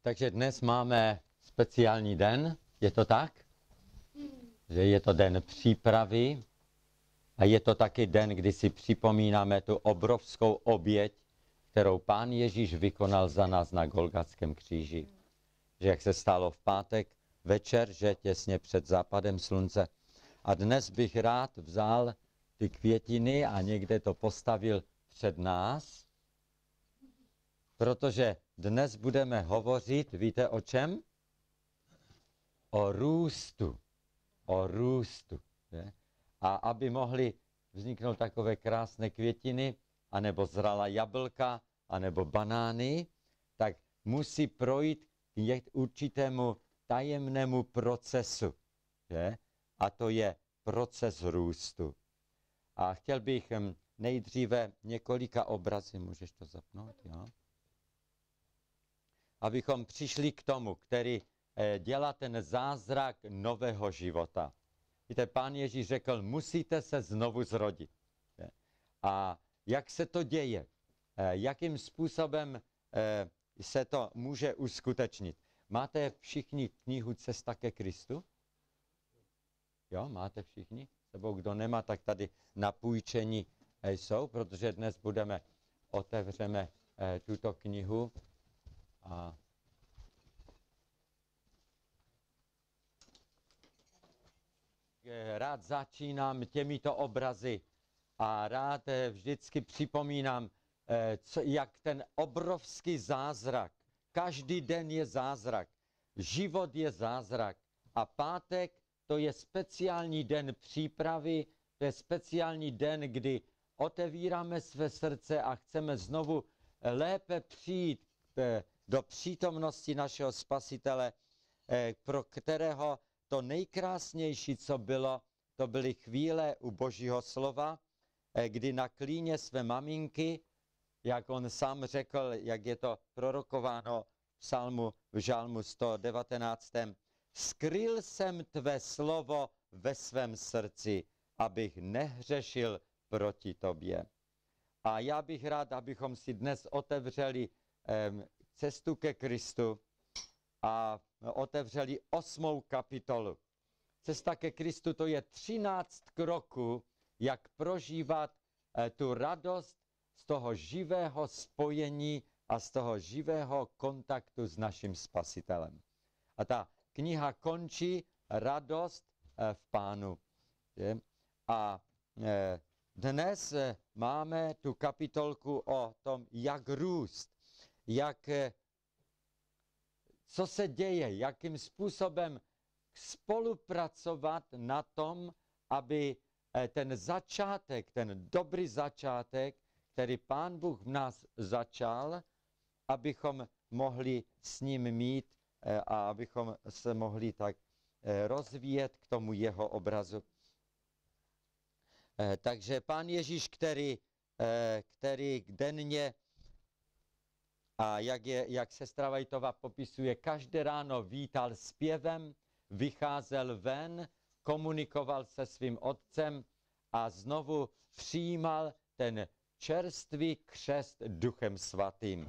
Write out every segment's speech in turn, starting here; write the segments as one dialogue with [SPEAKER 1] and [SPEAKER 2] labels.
[SPEAKER 1] Takže dnes máme speciální den, je to tak? Že je to den přípravy a je to taky den, kdy si připomínáme tu obrovskou oběť, kterou Pán Ježíš vykonal za nás na Golgatském kříži. Že jak se stalo v pátek večer, že těsně před západem slunce. A dnes bych rád vzal ty květiny a někde to postavil před nás, protože dnes budeme hovořit, víte o čem? O růstu. O růstu. Je? A aby mohly vzniknout takové krásné květiny, anebo zralá jablka, anebo banány, tak musí projít k určitému tajemnému procesu. Je? A to je proces růstu. A chtěl bych nejdříve několika obrazy, můžeš to zapnout, jo? Abychom přišli k tomu, který dělá ten zázrak nového života. Víte, Pán Ježíš řekl, musíte se znovu zrodit. A jak se to děje? Jakým způsobem se to může uskutečnit? Máte všichni knihu Cesta ke Kristu? Jo, máte všichni? Nebo kdo nemá, tak tady na půjčení jsou, protože dnes otevřeme tuto knihu. A rád začínám těmito obrazy a rád vždycky připomínám, jak ten obrovský zázrak, každý den je zázrak, život je zázrak a pátek to je speciální den přípravy, to je speciální den, kdy otevíráme své srdce a chceme znovu lépe přijít do přítomnosti našeho Spasitele, pro kterého to nejkrásnější, co bylo, to byly chvíle u Božího slova, kdy na klíně své maminky, jak on sám řekl, jak je to prorokováno v žalmu 119. Skryl jsem tvé slovo ve svém srdci, abych nehřešil proti tobě. A já bych rád, abychom si dnes otevřeli cestu ke Kristu a otevřeli 8. kapitolu. Cesta ke Kristu to je 13 kroků, jak prožívat tu radost z toho živého spojení a z toho živého kontaktu s naším Spasitelem. A ta kniha končí radost v Pánu. A dnes máme tu kapitolku o tom, jak růst, co se děje, jakým způsobem spolupracovat na tom, aby ten začátek, ten dobrý začátek, který Pán Bůh v nás začal, abychom mohli s ním mít a abychom se mohli tak rozvíjet k tomu jeho obrazu. Takže Pán Ježíš, který denně, a jak sestra Vajtová popisuje, každé ráno vítal zpěvem, vycházel ven, komunikoval se svým otcem a znovu přijímal ten čerstvý křest Duchem Svatým.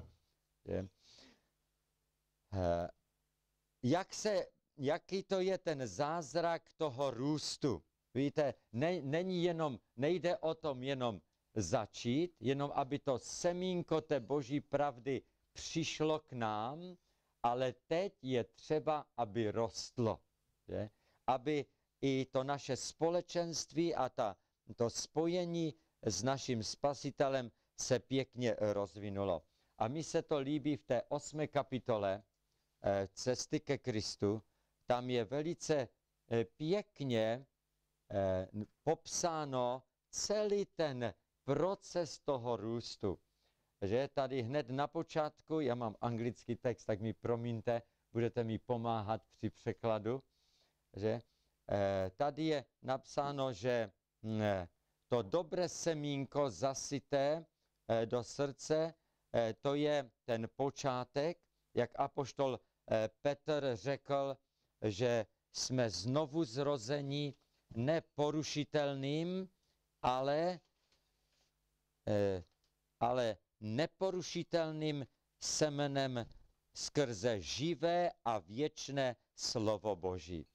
[SPEAKER 1] Jaký to je ten zázrak toho růstu? Víte, nejde o tom jenom začít, jenom aby to semínko té Boží pravdy přišlo k nám, ale teď je třeba, aby rostlo. Je? Aby i to naše společenství a to spojení s naším Spasitelem se pěkně rozvinulo. A mi se to líbí v té 8. kapitole Cesty ke Kristu. Tam je velice pěkně popsáno celý ten proces toho růstu. Že tady hned na počátku, já mám anglický text, tak mi promiňte, budete mi pomáhat při překladu, že tady je napsáno, že to dobré semínko zasyté do srdce, to je ten počátek, jak apoštol Petr řekl, že jsme znovu zrození neporušitelným, ale neporušitelným semenem skrze živé a věčné slovo Boží.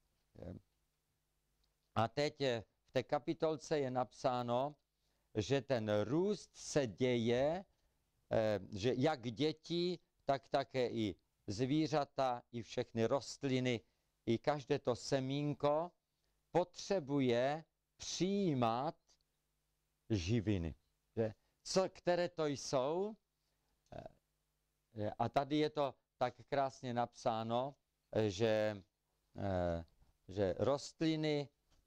[SPEAKER 1] A teď v té kapitolce je napsáno, že ten růst se děje, že jak děti, tak také i zvířata, i všechny rostliny, i každé to semínko potřebuje přijímat živiny. Že? Které to jsou? A tady je to tak krásně napsáno, že rostliny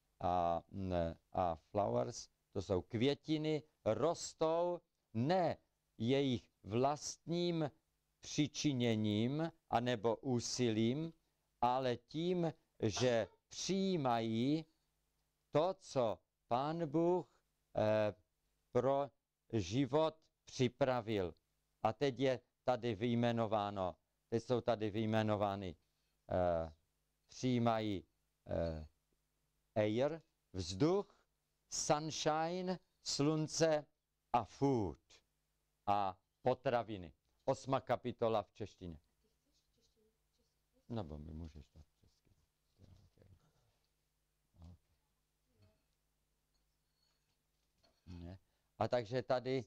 [SPEAKER 1] a flowers, to jsou květiny, rostou ne jejich vlastním přičiněním anebo úsilím, ale tím, že přijímají to, co Pán Bůh pro život připravil. A teď je tady vyjmenováno, teď jsou tady vyjmenovány, přijímají air, vzduch, sunshine, slunce a food a potraviny. 8. kapitola v češtině. Nebo mi můžeš dát česky. Ne. A takže tady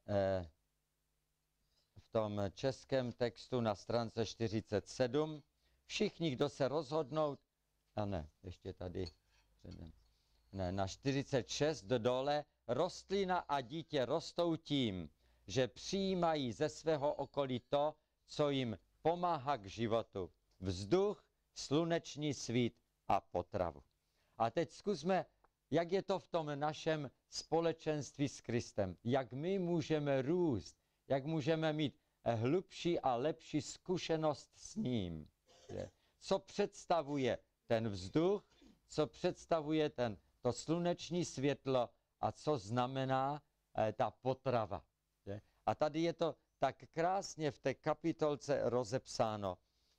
[SPEAKER 1] v tom českém textu na stránce 47 všichni, kdo se rozhodnou, a ne, ještě tady předem, ne, na 46 dole, rostlina a dítě rostou tím, že přijímají ze svého okolí to, co jim pomáhá k životu. Vzduch, sluneční svít a potravu. A teď zkusme, jak je to v tom našem společenství s Kristem. Jak my můžeme růst, jak můžeme mít hlubší a lepší zkušenost s ním. Co představuje ten vzduch, co představuje to sluneční světlo a co znamená ta potrava. A tady je to tak krásně v té kapitolce rozepsáno.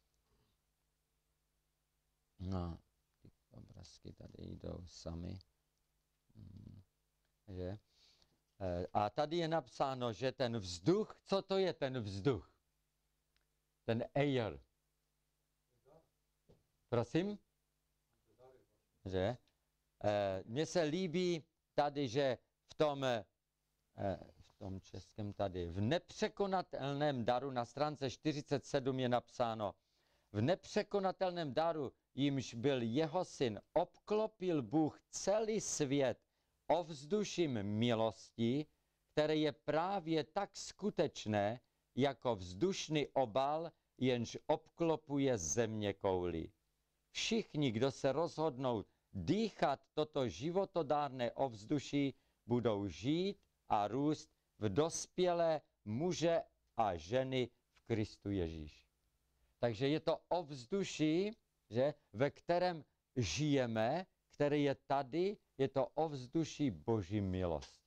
[SPEAKER 1] No, ty obrázky tady jdou sami. Že? A tady je napsáno, že ten vzduch, co to je ten vzduch? Ten air. Prosím? Že? Mně se líbí tady, že v tom českém tady, v nepřekonatelném daru na stránce 47 je napsáno, v nepřekonatelném daru, jímž byl jeho syn, obklopil Bůh celý svět ovzduším milosti, které je právě tak skutečné, jako vzdušný obal, jenž obklopuje země kouli. Všichni, kdo se rozhodnou dýchat toto životodárné ovzduší, budou žít a růst v dospělé muže a ženy v Kristu Ježíši. Takže je to ovzduší, že, ve kterém žijeme, které je tady, je to ovzduší Boží milosti.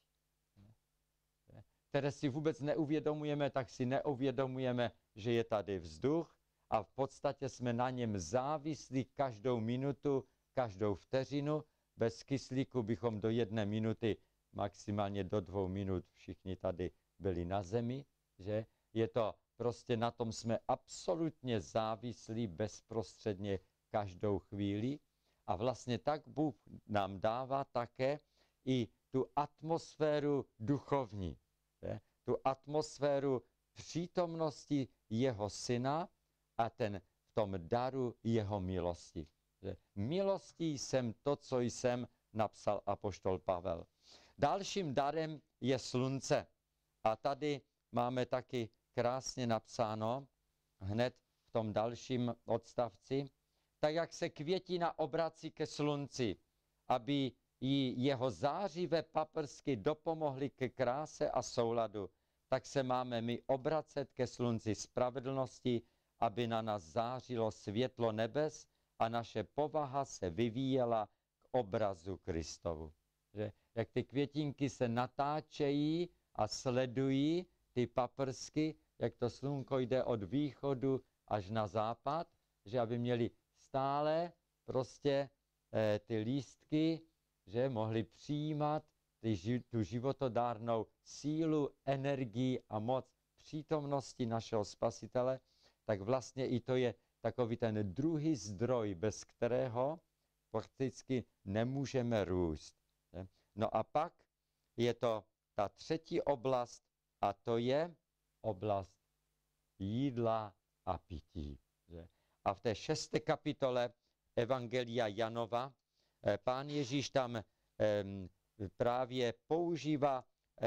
[SPEAKER 1] Které si vůbec neuvědomujeme, tak si neuvědomujeme, že je tady vzduch a v podstatě jsme na něm závislí každou minutu, každou vteřinu. Bez kyslíku bychom do 1 minuty, maximálně do 2 minut všichni tady byli na zemi, že? Je to prostě na tom jsme absolutně závislí bezprostředně každou chvíli a vlastně tak Bůh nám dává také i tu atmosféru duchovní, že? Tu atmosféru přítomnosti jeho syna a v tom daru jeho milosti. Že? Milostí jsem to, co jsem, napsal apoštol Pavel. Dalším darem je slunce. A tady máme taky krásně napsáno, hned v tom dalším odstavci, tak jak se květina obrací ke slunci, aby jí jeho zářivé paprsky dopomohly ke kráse a souladu, tak se máme my obracet ke slunci spravedlnosti, aby na nás zářilo světlo nebes a naše povaha se vyvíjela k obrazu Kristovu. Že? Jak ty květinky se natáčejí a sledují ty paprsky, jak to slunko jde od východu až na západ, že aby měli stále prostě ty lístky, že mohli přijímat tu životodárnou sílu, energii a moc přítomnosti našeho Spasitele, tak vlastně i to je takový ten druhý zdroj, bez kterého prakticky nemůžeme růst. No a pak je to ta třetí oblast, a to je oblast jídla a pití. A v té 6. kapitole Evangelia Janova Pán Ježíš tam právě používá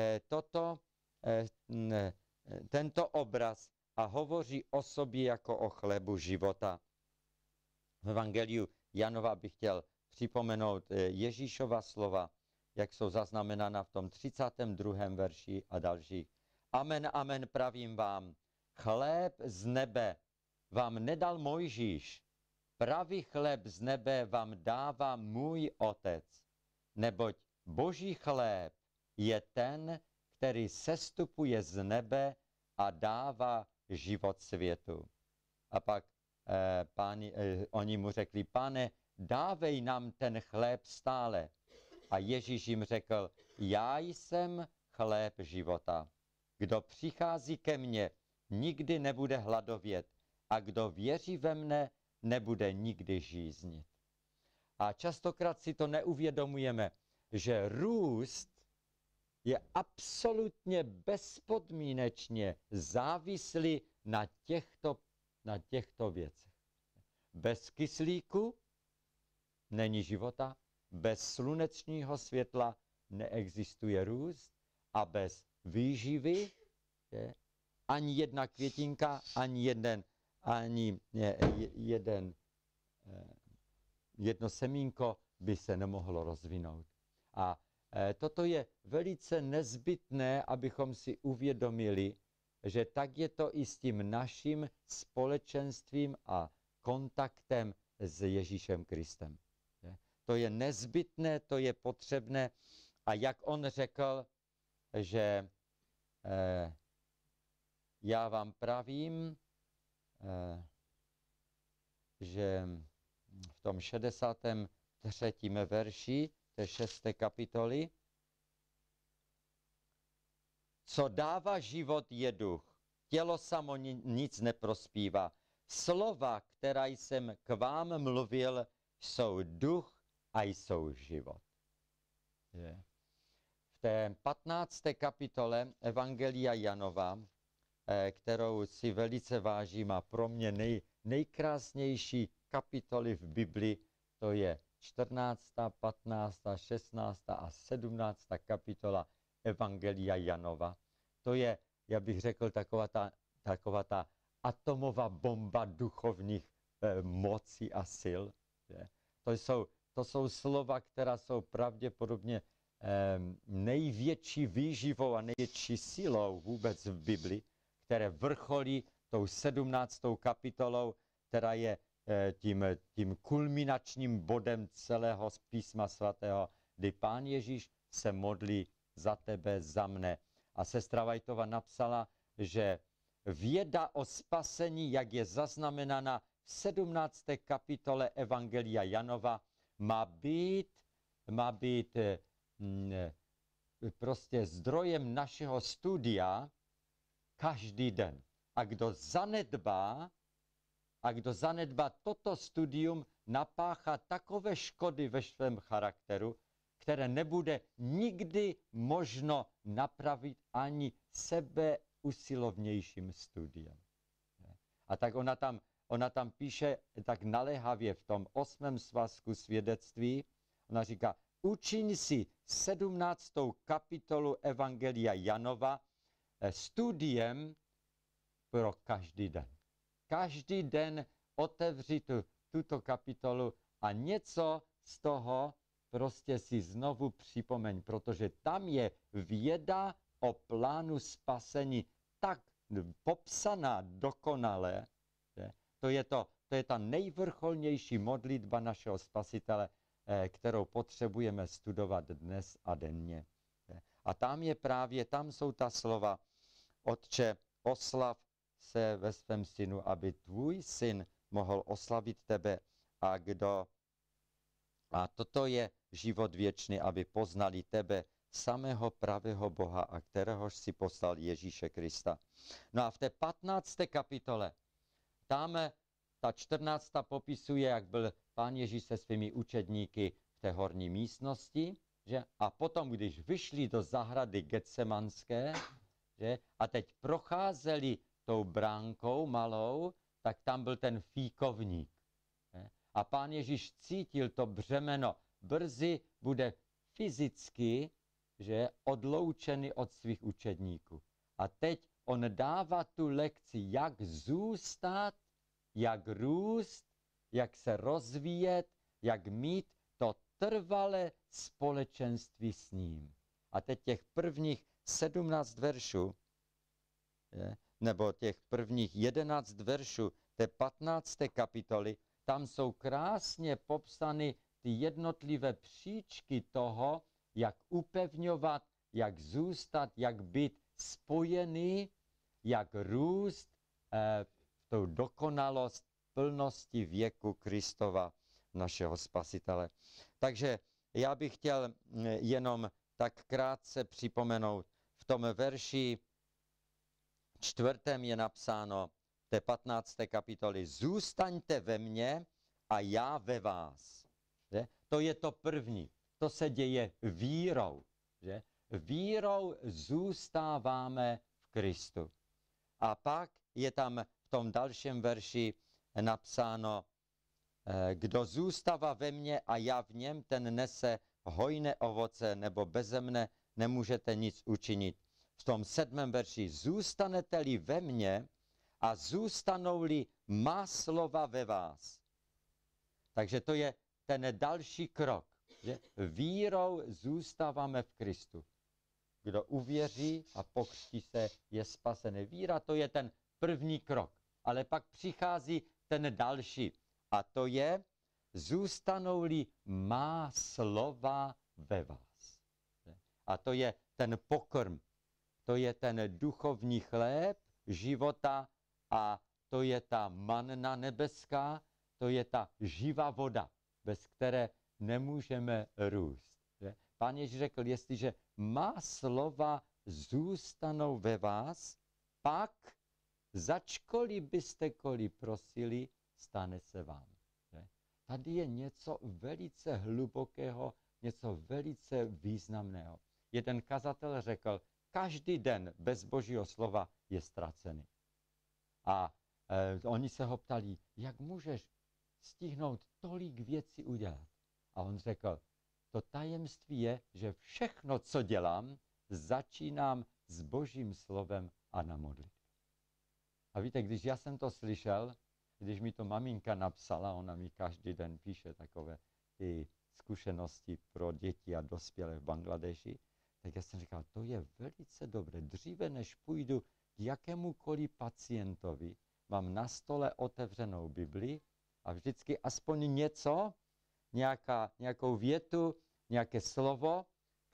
[SPEAKER 1] tento obraz a hovoří o sobě jako o chlebu života. V Evangeliu Janova bych chtěl připomenout Ježíšova slova, jak jsou zaznamenána v tom 32. verši a dalších. Amen, amen, pravím vám, chléb z nebe vám nedal Mojžíš, pravý chléb z nebe vám dává můj Otec, neboť Boží chléb je ten, který sestupuje z nebe a dává život světu. A pak oni mu řekli, Pane, dávej nám ten chléb stále. A Ježíš jim řekl, já jsem chléb života. Kdo přichází ke mně, nikdy nebude hladovět a kdo věří ve mne, nebude nikdy žíznit. A častokrát si to neuvědomujeme, že růst je absolutně bezpodmínečně závislý na těchto věcech. Bez kyslíku není života, bez slunečního světla neexistuje růst a bez výživy ani jedna květinka, ani jedno semínko by se nemohlo rozvinout. A toto je velice nezbytné, abychom si uvědomili, že tak je to i s tím naším společenstvím a kontaktem s Ježíšem Kristem. To je nezbytné, to je potřebné. A jak on řekl, že já vám pravím, že v tom 63. verši té 6. kapitoly, co dává život je duch, tělo samo nic neprospívá. Slova, která jsem k vám mluvil, jsou duch a jsou život. V té 15. kapitole Evangelia Janova, kterou si velice vážím a pro mě nejkrásnější kapitoly v Biblii, to je 14., 15., 16. a 17. kapitola Evangelia Janova. To je, já bych řekl, taková ta atomová bomba duchovních mocí a sil. To jsou slova, která jsou pravděpodobně největší výživou a největší silou vůbec v Bibli, které vrcholí tou 17. kapitolou, která je tím kulminačním bodem celého písma svatého, kdy Pán Ježíš se modlí za tebe, za mne. A sestra Vajtova napsala, že věda o spasení, jak je zaznamenána v 17. kapitole Evangelia Janova, má být prostě zdrojem našeho studia každý den. A kdo zanedbá toto studium, napáchá takové škody ve svém charakteru, které nebude nikdy možno napravit ani sebeusilovnějším studiem. A tak ona tam píše tak naléhavě v tom 8. svazku svědectví, ona říká, učiň si 17. kapitolu Evangelia Janova studiem pro každý den. Každý den otevři tuto kapitolu a něco z toho prostě si znovu připomeň, protože tam je věda o plánu spasení tak popsaná dokonale, že? To je ta nejvrcholnější modlitba našeho Spasitele, kterou potřebujeme studovat dnes a denně. A tam jsou ta slova, Otče, oslav se ve svém synu, aby tvůj syn mohl oslavit tebe a toto je život věčný, aby poznali tebe, samého pravého Boha, a kteréhož si poslal Ježíše Krista. No a v té 15. kapitole tam ta 14. popisuje, jak byl Pán Ježíš se svými učedníky v té horní místnosti, že? A potom, když vyšli do zahrady Getsemanské, že? A teď procházeli tou bránkou malou, tak tam byl ten fíkovník. Že? A Pán Ježíš cítil to břemeno. Brzy bude fyzicky, že, odloučený od svých učedníků. A teď on dává tu lekci, jak zůstat, jak růst, jak se rozvíjet, jak mít to trvalé společenství s ním. A teď těch prvních 17 veršů, nebo těch prvních 11 veršů té 15. kapitoly, tam jsou krásně popsány ty jednotlivé příčky toho, jak upevňovat, jak zůstat, jak být spojený, jak růst v tou dokonalost plnosti věku Kristova, našeho Spasitele. Takže já bych chtěl jenom tak krátce připomenout, v tom verši 4. je napsáno, té 15. kapitoly, zůstaňte ve mně a já ve vás. Že? To je to první. To se děje vírou. Že? Vírou zůstáváme v Kristu. A pak je tam v tom dalším verši napsáno, kdo zůstává ve mně a já v něm, ten nese hojné ovoce, nebo beze mne nemůžete nic učinit. V tom 7. verši, zůstanete-li ve mně a zůstanou-li má slova ve vás. Takže to je ten další krok. Že? Vírou zůstáváme v Kristu. Kdo uvěří a pokřtí se, je spasený. Víra, to je ten první krok. Ale pak přichází ten další. A to je, zůstanou-li má slova ve vás. A to je ten pokrm. To je ten duchovní chléb života a to je ta manna nebeská, to je ta živá voda, bez které nemůžeme růst. Pán Ježíš řekl, jestliže má slova zůstanou ve vás, pak začkoliv byste koli prosili, stane se vám. Tady je něco velice hlubokého, něco velice významného. Jeden kazatel řekl, každý den bez Božího slova je ztracený. A oni se ho ptali, jak můžeš stihnout tolik věcí udělat. A on řekl, to tajemství je, že všechno, co dělám, začínám s Božím slovem a na modlitbě. A víte, když já jsem to slyšel, když mi to maminka napsala, ona mi každý den píše takové ty zkušenosti pro děti a dospělé v Bangladeši, tak já jsem říkal, to je velice dobré. Dříve, než půjdu k jakémukoliv pacientovi, mám na stole otevřenou Bibli a vždycky aspoň něco, nějakou větu, nějaké slovo,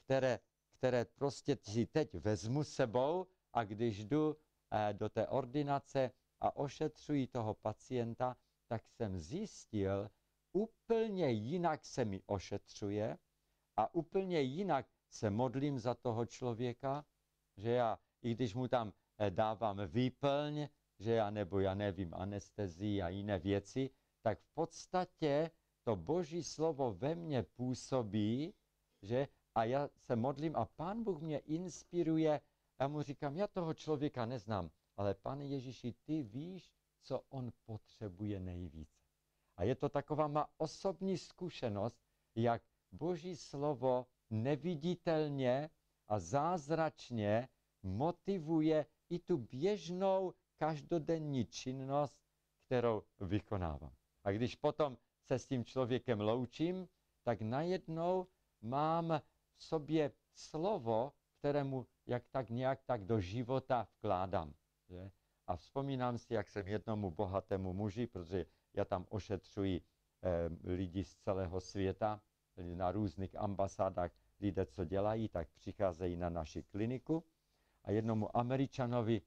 [SPEAKER 1] které prostě si teď vezmu sebou a když jdu do té ordinace a ošetřuji toho pacienta, tak jsem zjistil, úplně jinak se mi ošetřuje a úplně jinak se modlím za toho člověka, že já, i když mu tam dávám výplň, že já nevím, anestezii a jiné věci, tak v podstatě to Boží slovo ve mně působí, že a já se modlím a Pán Bůh mě inspiruje a mu říkám, já toho člověka neznám, ale Pane Ježíši, ty víš, co on potřebuje nejvíce. A je to taková má osobní zkušenost, jak Boží slovo neviditelně a zázračně motivuje i tu běžnou každodenní činnost, kterou vykonávám. A když potom se s tím člověkem loučím, tak najednou mám v sobě slovo, kterému nějak tak do života vkládám. Že? A vzpomínám si, jak jsem jednomu bohatému muži, protože já tam ošetřuji lidi z celého světa, na různých ambasádách lidé, co dělají, tak přicházejí na naši kliniku. A jednomu Američanovi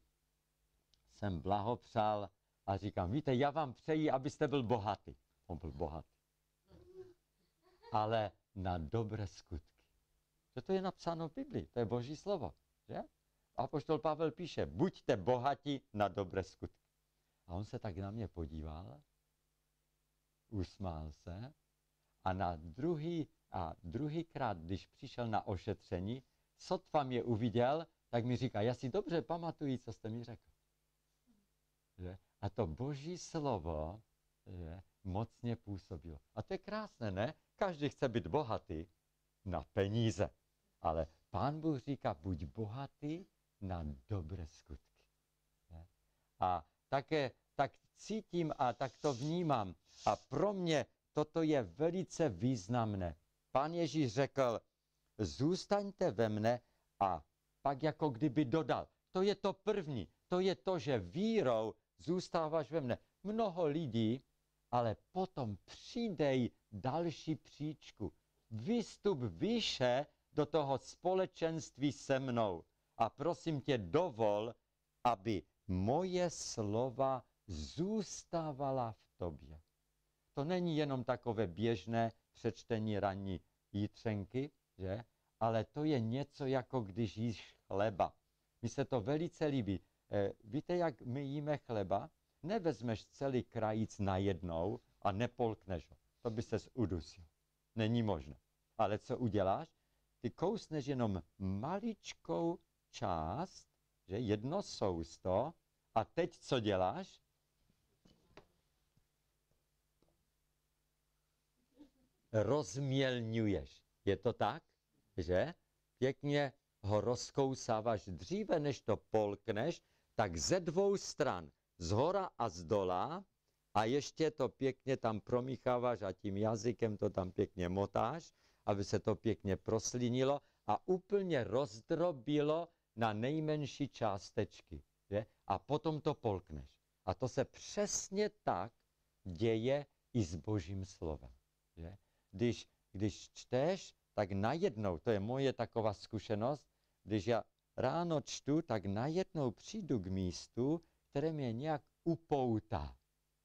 [SPEAKER 1] jsem blahopřál a říkám, víte, já vám přeji, abyste byl bohatý. On byl bohatý. Ale na dobré skutky. Že to je napsáno v Biblii, to je Boží slovo. Že? Apoštol Pavel píše, buďte bohatí na dobré skutky. A on se tak na mě podíval, usmál se a druhýkrát, když přišel na ošetření, sotva mě uviděl, tak mi říká, já si dobře pamatuju, co jste mi řekl. Že? A to Boží slovo, že, mocně působilo. A to je krásné, ne? Každý chce být bohatý na peníze. Ale Pán Bůh říká, buď bohatý na dobré skutky. Ne? A také tak cítím a tak to vnímám. A pro mě toto je velice významné. Pán Ježíš řekl, zůstaňte ve mne a pak jako kdyby dodal. To je to první. To je to, že vírou zůstáváš ve mne. Mnoho lidí, ale potom přidej další příčku. Vystup výše do toho společenství se mnou. A prosím tě, dovol, aby moje slova zůstávala v tobě. To není jenom takové běžné přečtení ranní jitřenky, že? Ale to je něco, jako když jíš chleba. Mi se to velice líbí. Víte, jak my jíme chleba? Nevezmeš celý krajíc najednou a nepolkneš ho. To by ses udusil. Není možné. Ale co uděláš? Ty kousneš jenom maličkou část, že jedno sousto, a teď co děláš? Rozmělňuješ. Je to tak? Že? Pěkně ho rozkousáváš dříve, než to polkneš, tak ze dvou stran, zhora a zdola, a ještě to pěkně tam promícháváš a tím jazykem to tam pěkně motáš, aby se to pěkně proslínilo a úplně rozdrobilo na nejmenší částečky. Že? A potom to polkneš. A to se přesně tak děje i s Božím slovem. Že? Když čteš, tak najednou, to je moje taková zkušenost, když já ráno čtu, tak najednou přijdu k místu, které mě nějak upoutá.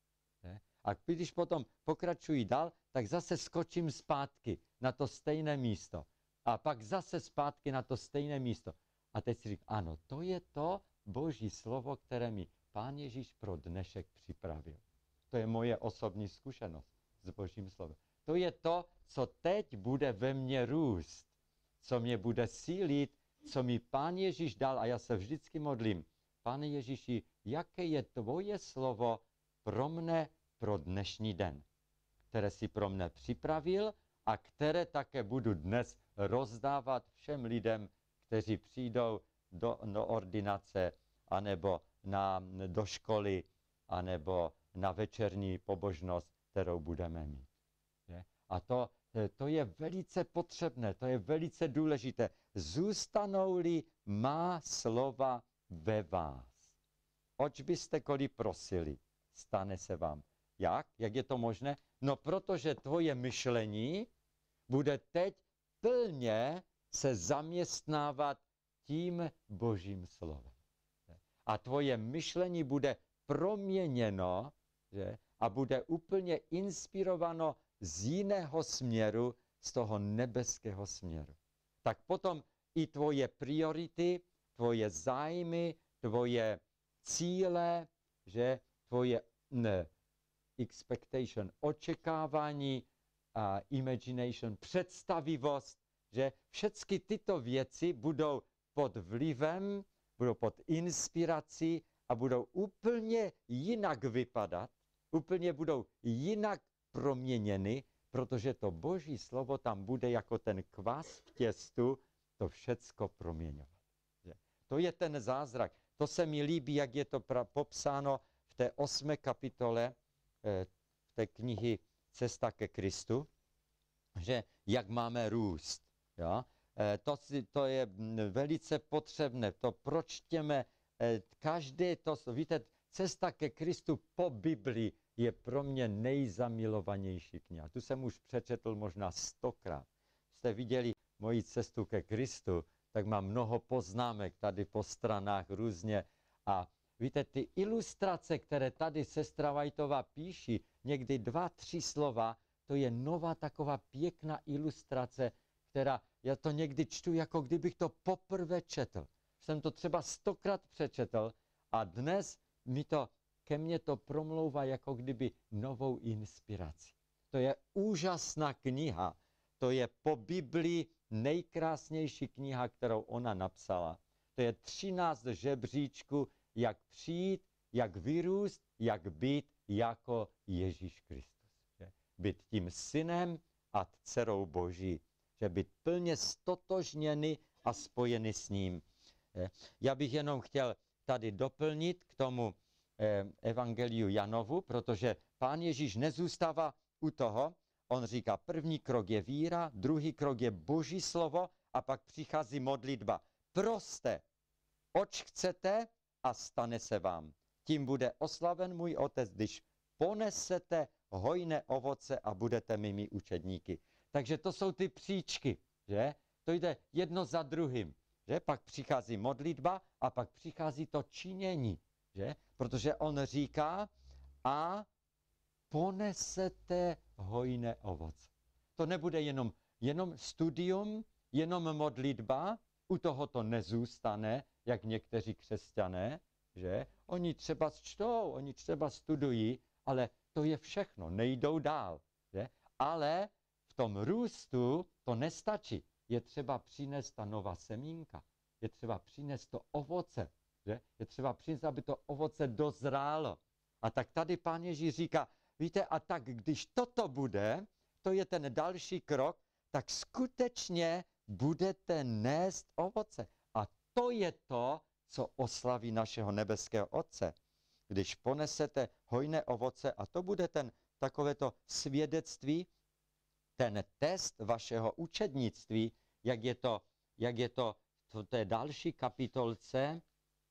[SPEAKER 1] A když potom pokračuji dál, tak zase skočím zpátky na to stejné místo. A pak zase zpátky na to stejné místo. A teď si říkám, ano, to je to Boží slovo, které mi Pán Ježíš pro dnešek připravil. To je moje osobní zkušenost s Božím slovem. To je to, co teď bude ve mně růst, co mě bude sílit, co mi Pán Ježíš dal. A já se vždycky modlím, Pane Ježíši, jaké je tvoje slovo pro mne pro dnešní den, které si pro mne připravil a které také budu dnes rozdávat všem lidem, kteří přijdou do ordinace, anebo do školy, anebo na večerní pobožnost, kterou budeme mít. A to je velice potřebné, to je velice důležité. Zůstanou-li má slova ve vás. Oč byste koli prosili, stane se vám. Jak? Jak je to možné? No, protože tvoje myšlení bude teď plně se zaměstnávat tím Božím slovem. A tvoje myšlení bude proměněno, že? A bude úplně inspirováno z jiného směru, z toho nebeského směru. Tak potom i tvoje priority, tvoje zájmy, tvoje cíle, že tvoje expectation, očekávání, imagination, představivost, že všechny tyto věci budou pod vlivem, budou pod inspirací a budou úplně jinak vypadat, úplně budou jinak proměněny, protože to Boží slovo tam bude jako ten kvas v těstu to všecko proměňovat. To je ten zázrak. To se mi líbí, jak je to popsáno v té 8. kapitole v té knihy Cesta ke Kristu, že jak máme růst. Jo? To je velice potřebné. To pročtěme každé to, víte, Cesta ke Kristu po Biblii je pro mě nejzamilovanější kniha. Tu jsem už přečetl možná 100krát. Jste viděli moji cestu ke Kristu, tak mám mnoho poznámek tady po stranách různě. A víte, ty ilustrace, které tady sestra Vajtová píší, někdy 2-3 slova, to je nová taková pěkná ilustrace, která, já to někdy čtu, jako kdybych to poprvé četl. Jsem to třeba 100krát přečetl a dnes mi to ke mně to promlouvá jako kdyby novou inspiraci. To je úžasná kniha. To je po Biblii nejkrásnější kniha, kterou ona napsala. To je 13 žebříčků, jak přijít, jak vyrůst, jak být jako Ježíš Kristus. Že? Být tím synem a dcerou Boží. Že být plně stotožněny a spojeny s ním. Já bych jenom chtěl tady doplnit k tomu evangeliu Janovu, protože Pán Ježíš nezůstává u toho. On říká, první krok je víra, druhý krok je Boží slovo a pak přichází modlitba. Proste, oč chcete a stane se vám. Tím bude oslaven můj otec, když ponesete hojné ovoce a budete mými učedníky. Takže to jsou ty příčky, že? To jde jedno za druhým, že? Pak přichází modlitba a pak přichází to činění, že? Protože on říká, a ponesete hojné ovoce. To nebude jenom studium, jenom modlitba, u toho to nezůstane, jak někteří křesťané, že? Oni třeba čtou, oni třeba studují, ale to je všechno, nejdou dál, že? Ale v tom růstu to nestačí. Je třeba přinést ta nová semínka, je třeba přinést to ovoce, že? Je třeba přinést, aby to ovoce dozrálo. A tak tady Pán Ježíš říká, víte, a tak když toto bude, to je ten další krok, tak skutečně budete nést ovoce. A to je to, co oslaví našeho nebeského Otce. Když ponesete hojné ovoce, a to bude takovéto svědectví, ten test vašeho učednictví, jak je to v té další kapitolce,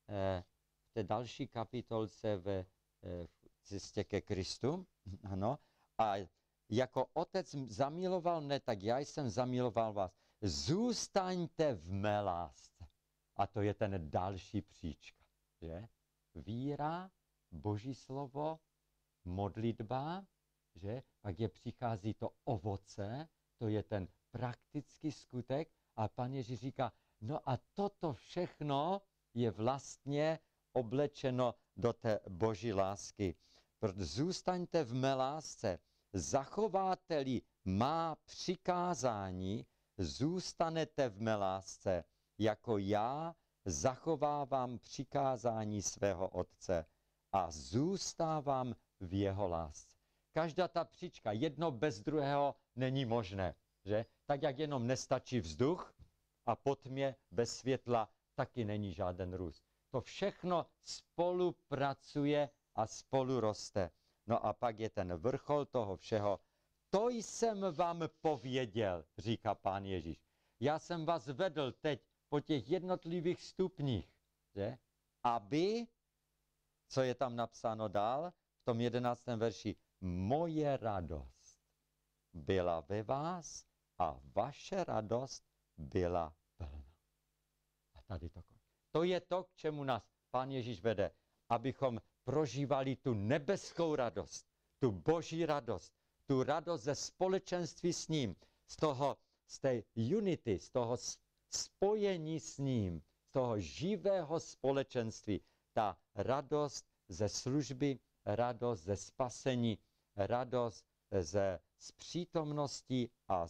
[SPEAKER 1] v cestě ke Kristu, ano, a jako otec zamiloval mne, tak já jsem zamiloval vás. Zůstaňte v mé lásce. A to je ten další příčka, že? Víra, Boží slovo, modlitba, že? Pak přichází to ovoce, to je ten praktický skutek a Pán Ježíš říká, no a toto všechno je vlastně oblečeno do té Boží lásky. Zůstaňte v mé lásce, zachováte-li má přikázání, zůstanete v mé lásce, jako já zachovávám přikázání svého Otce a zůstávám v jeho lásce. Každá ta příčka, jedno bez druhého není možné, že? Tak jak jenom nestačí vzduch a po tmě bez světla taky není žádný růst. To všechno spolupracuje a spolu roste. No a pak je ten vrchol toho všeho. To jsem vám pověděl, říká Pán Ježíš. Já jsem vás vedl teď po těch jednotlivých stupních, že? Aby, co je tam napsáno dál, v tom 11. verši, moje radost byla ve vás a vaše radost byla plná. A tady to končí. To je to, k čemu nás Pán Ježíš vede, abychom prožívali tu nebeskou radost, tu Boží radost, tu radost ze společenství s ním, z té unity, z toho spojení s ním, z toho živého společenství, ta radost ze služby, radost ze spasení, radost z přítomnosti a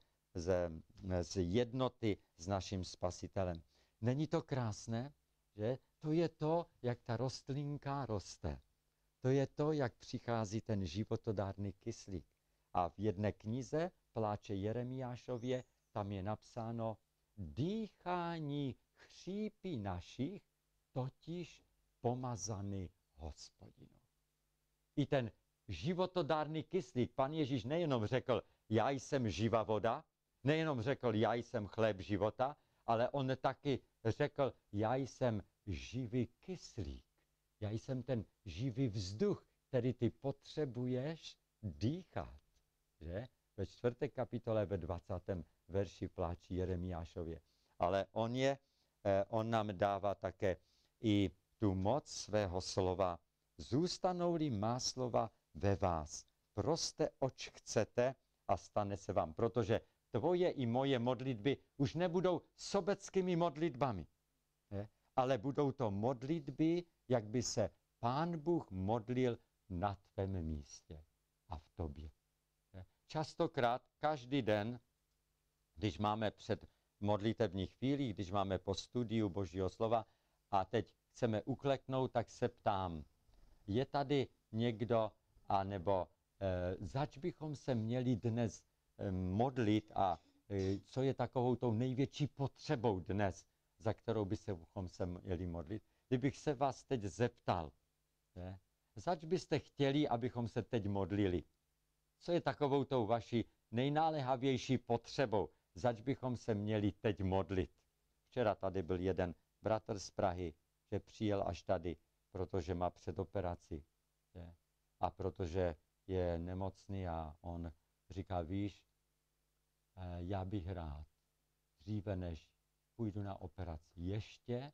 [SPEAKER 1] z jednoty s naším Spasitelem. Není to krásné, že? To je to, jak ta rostlinka roste. To je to, jak přichází ten životodárný kyslík. A v jedné knize Pláče Jeremiášově tam je napsáno dýchání chřípí našich, totiž pomazaný Hospodinou. I ten životodárný kyslík, Pan Ježíš nejenom řekl, já jsem živá voda, nejenom řekl, já jsem chléb života, ale on taky řekl, já jsem živý kyslík. Já jsem ten živý vzduch, který ty potřebuješ dýchat. Že? Ve 4. kapitole, ve 20. verši Pláči Jeremiášově. Ale on nám dává také i tu moc svého slova. Zůstanou-li má slova ve vás, proste oč chcete a stane se vám. Protože tvoje i moje modlitby už nebudou sobeckými modlitbami, ale budou to modlitby, jak by se Pán Bůh modlil na tvém místě a v tobě. Častokrát, každý den, když máme před modlitevní chvíli, když máme po studiu Božího slova a teď chceme ukleknout, tak se ptám, je tady někdo, anebo zač bychom se měli dnes modlit a co je takovou tou největší potřebou dnes, za kterou bychom se měli modlit? Kdybych se vás teď zeptal, zač byste chtěli, abychom se teď modlili? Co je takovou tou vaší nejnáléhavější potřebou, zač bychom se měli teď modlit? Včera tady byl jeden bratr z Prahy, že přijel až tady, protože má předoperaci. A protože je nemocný a on říká, víš, já bych rád, dříve než půjdu na operaci, ještě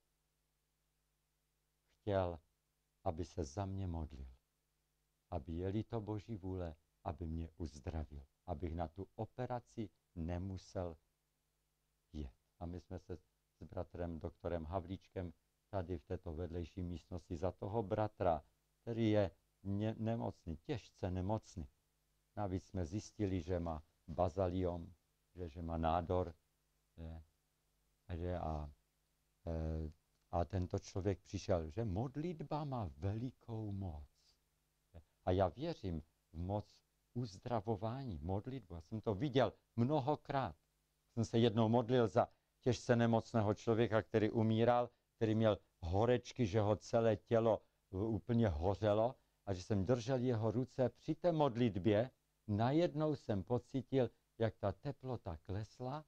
[SPEAKER 1] chtěl, aby se za mě modlil. Aby je-li to Boží vůle, aby mě uzdravil. Abych na tu operaci nemusel jet. A my jsme se s bratrem doktorem Havlíčkem tady v této vedlejší místnosti za toho bratra, který je nemocný, těžce nemocný. Navíc jsme zjistili, že má bazaliom, že má nádor. A tento člověk přišel, že modlitba má velikou moc. A já věřím v moc uzdravování, modlitbu. Já jsem to viděl mnohokrát. Jsem se jednou modlil za těžce nemocného člověka, který umíral, který měl horečky, že ho celé tělo úplně hořelo a že jsem držel jeho ruce při té modlitbě. Najednou jsem pocítil, jak ta teplota klesla.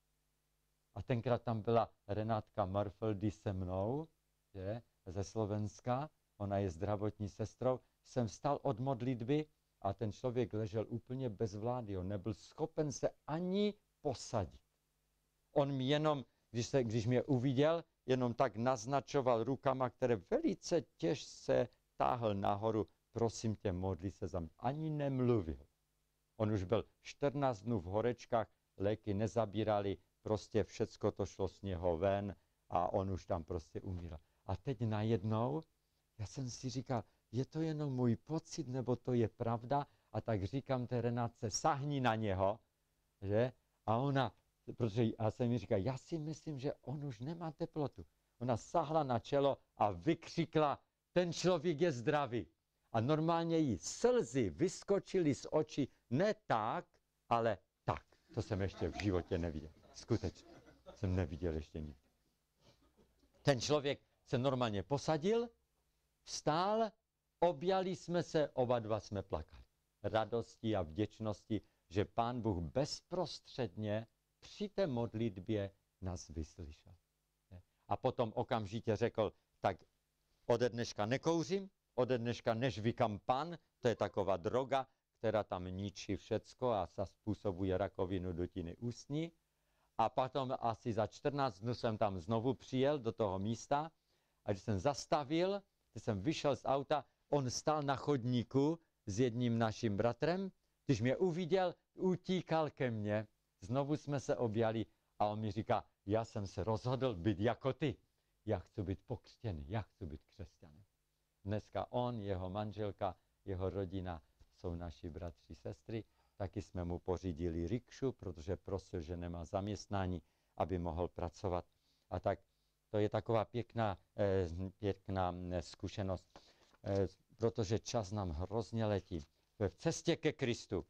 [SPEAKER 1] A tenkrát tam byla Renátka Marfeldy se mnou, ze Slovenska. Ona je zdravotní sestrou. Jsem vstal od modlitby a ten člověk ležel úplně bez vlády. On nebyl schopen se ani posadit. On mi jenom, když mě uviděl, jenom tak naznačoval rukama, které velice těžce táhl nahoru. Prosím tě, modli se za mě. Ani nemluvil. On už byl 14 dnů v horečkách, léky nezabírali, prostě všecko to šlo z něho ven a on už tam prostě umíral. A teď najednou, já jsem si říkal, je to jenom můj pocit, nebo to je pravda? A tak říkám té Renátce, sahni na něho, že? A ona, protože já jsem mi říkal, já si myslím, že on už nemá teplotu. Ona sahla na čelo a vykřikla, ten člověk je zdravý. A normálně jí slzy vyskočily z očí, ne tak, ale tak. To jsem ještě v životě neviděl. Skutečně. Jsem neviděl ještě nikdy. Ten člověk se normálně posadil, vstál, objali jsme se, oba dva jsme plakali. Radosti a vděčnosti, že Pán Bůh bezprostředně při té modlitbě nás vyslyšel. A potom okamžitě řekl, tak ode dneška nekouřím, ode dneška nežvykám pan, to je taková droga, která tam ničí všecko a způsobuje rakovinu dutiny ústní. A potom asi za 14 dnů jsem tam znovu přijel do toho místa a když jsem zastavil, když jsem vyšel z auta, on stál na chodníku s jedním naším bratrem, když mě uviděl, utíkal ke mně, znovu jsme se objali a on mi říká, já jsem se rozhodl být jako ty, já chci být pokřtěný, já chci být křesťanem. Dneska on, jeho manželka, jeho rodina jsou naši bratři, sestry. Taky jsme mu pořídili rikšu, protože prosil, že nemá zaměstnání, aby mohl pracovat. A tak to je taková pěkná zkušenost, protože čas nám hrozně letí. V cestě ke Kristu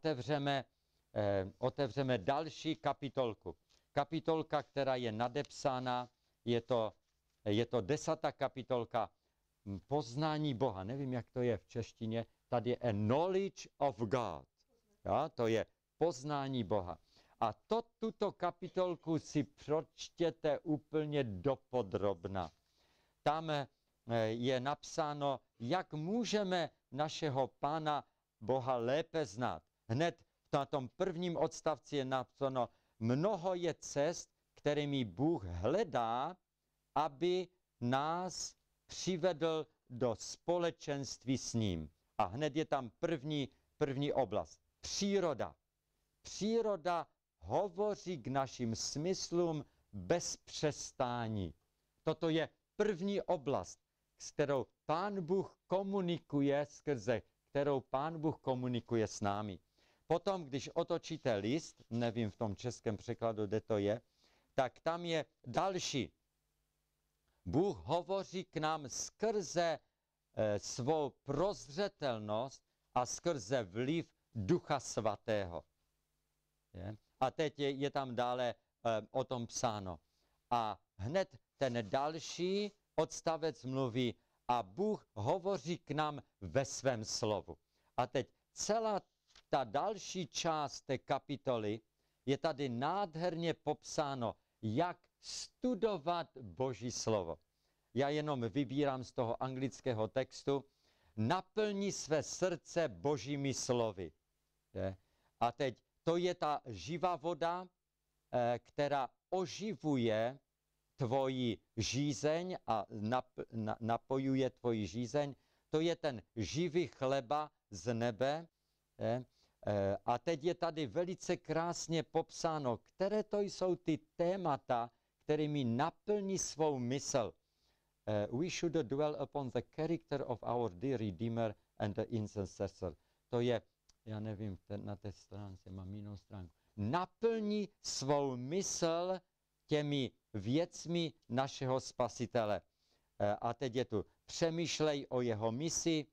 [SPEAKER 1] otevřeme další kapitolku. Kapitolka, která je nadepsána, je to 10. kapitolka poznání Boha. Nevím, jak to je v češtině. Tady je a knowledge of God. Ja, to je poznání Boha. A tuto kapitolku si pročtěte úplně dopodrobna. Tam je napsáno, jak můžeme našeho Pána Boha lépe znát. Hned na tom prvním odstavci je napsáno, mnoho je cest, kterými Bůh hledá, aby nás přivedl do společenství s ním. A hned je tam první oblast. Příroda. Příroda hovoří k našim smyslům bez přestání. Toto je první oblast. s kterou Pán Bůh komunikuje s námi. Potom, když otočíte list, nevím v tom českém překladu, kde to je, tak tam je další. Bůh hovoří k nám skrze svou prozřetelnost a skrze vliv Ducha Svatého. A teď je tam dále o tom psáno. A hned ten další odstavec mluví, a Bůh hovoří k nám ve svém slovu. A teď celá ta další část té kapitoly je tady nádherně popsáno, jak studovat Boží slovo. Já jenom vybírám z toho anglického textu, naplní své srdce Božími slovy. A teď to je ta živá voda, která oživuje tvoji žízeň a napojuje tvoji žízeň. To je ten živý chleba z nebe. A teď je tady velice krásně popsáno, které to jsou ty témata, kterými naplní svou mysl. We should dwell upon the character of our dear Redeemer and the intercessor. To je, já nevím, na té stránce mám jinou stránku. Naplní svou mysl těmi věcmi našeho Spasitele. A teď je tu, přemýšlej o jeho misi,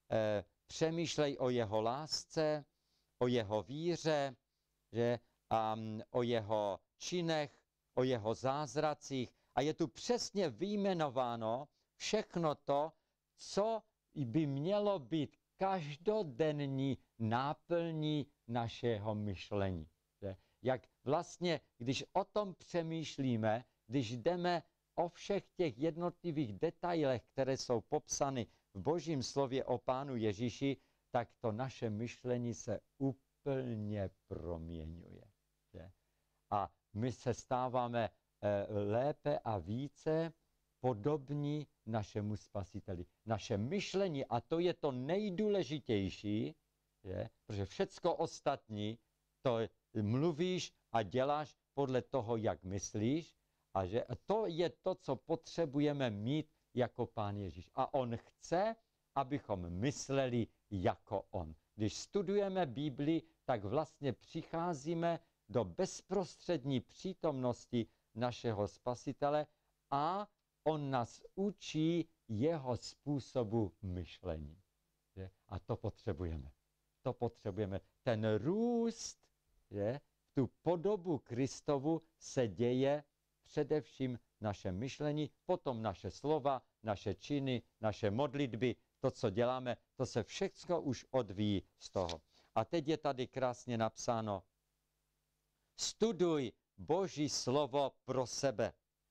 [SPEAKER 1] přemýšlej o jeho lásce, o jeho víře, že? A o jeho činech, o jeho zázracích. A je tu přesně vyjmenováno všechno to, co by mělo být každodenní náplní našeho myšlení. Že? Jak vlastně, když o tom přemýšlíme, když jdeme o všech těch jednotlivých detailech, které jsou popsány v Božím slově o Pánu Ježíši, tak to naše myšlení se úplně proměňuje. Že? A my se stáváme lépe a více podobní našemu Spasiteli. Naše myšlení, a to je to nejdůležitější, je, protože všecko ostatní, to mluvíš a děláš podle toho, jak myslíš, a že to je to, co potřebujeme mít jako Pán Ježíš. A on chce, abychom mysleli jako on. Když studujeme Bibli, tak vlastně přicházíme do bezprostřední přítomnosti našeho Spasitele a on nás učí jeho způsobu myšlení. A to potřebujeme. To potřebujeme. Ten růst, tu podobu Kristovu se děje především naše myšlení, potom naše slova, naše činy, naše modlitby, to, co děláme, to se všechno už odvíjí z toho. A teď je tady krásně napsáno, studuj Boží slovo pro sebe.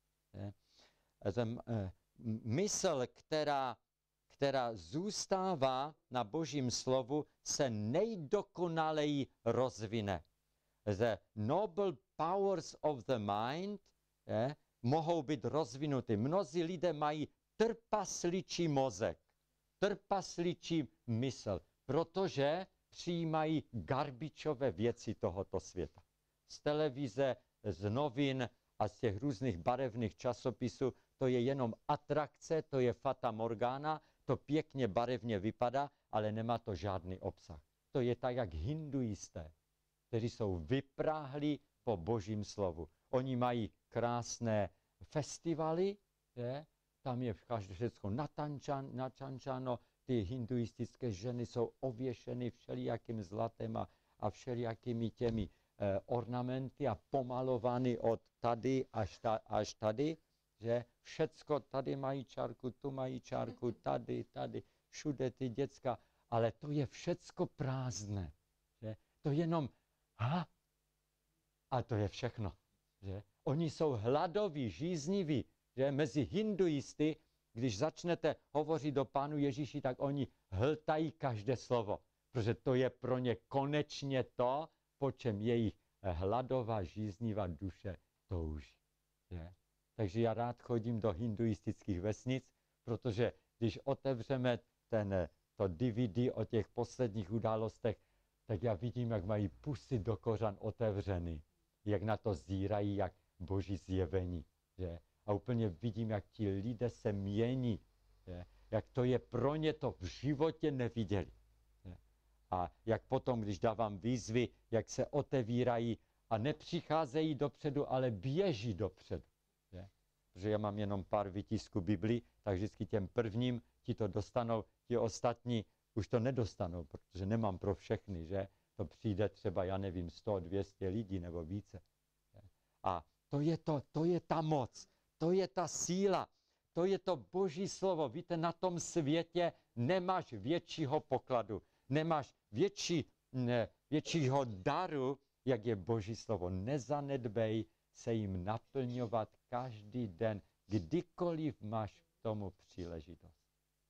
[SPEAKER 1] Mysl, která zůstává na Božím slovu, se nejdokonaleji rozvine. The noble powers of the mind mohou být rozvinuty. Mnozí lidé mají trpasličí mozek, trpasličí mysl, protože přijímají garbičové věci tohoto světa. Z televize, z novin a z těch různých barevných časopisů, to je jenom atrakce, to je fata morgana, to pěkně barevně vypadá, ale nemá to žádný obsah. To je tak, jak hinduisté, kteří jsou vypráhlí po Božím slovu. Oni mají krásné festivaly, že? Tam je všechno natančano, ty hinduistické ženy jsou ověšeny všelijakým zlatem a všelijakými těmi ornamenty a pomalovány od tady až tady, že všecko, tady mají čárku, tu mají čárku, tady, všude ty děcka, ale to je všecko prázdné, že? To jenom a to je všechno, že? Oni jsou hladoví, žízniví, že? Mezi hinduisty, když začnete hovořit o Pánu Ježíši, tak oni hltají každé slovo, protože to je pro ně konečně to, po čem jejich hladová, žíznivá duše touží. Že? Takže já rád chodím do hinduistických vesnic, protože když otevřeme to DVD o těch posledních událostech, tak já vidím, jak mají pusy do kořan otevřeny, jak na to zírají, jak Boží zjevení. Že? A úplně vidím, jak ti lidé se mění. Jak to je pro ně, to v životě neviděli. A jak potom, když dávám výzvy, jak se otevírají a nepřicházejí dopředu, ale běží dopředu. Protože já mám jenom pár vytisků Biblii, tak vždycky těm prvním ti to dostanou, ti ostatní už to nedostanou, protože nemám pro všechny, že? To přijde třeba, já nevím, 100, 200 lidí nebo více. A to je ta moc, to je ta síla, to je to Boží slovo. Víte, na tom světě nemáš většího pokladu, nemáš většího daru, jak je Boží slovo. Nezanedbej se jim naplňovat každý den, kdykoliv máš k tomu příležitost.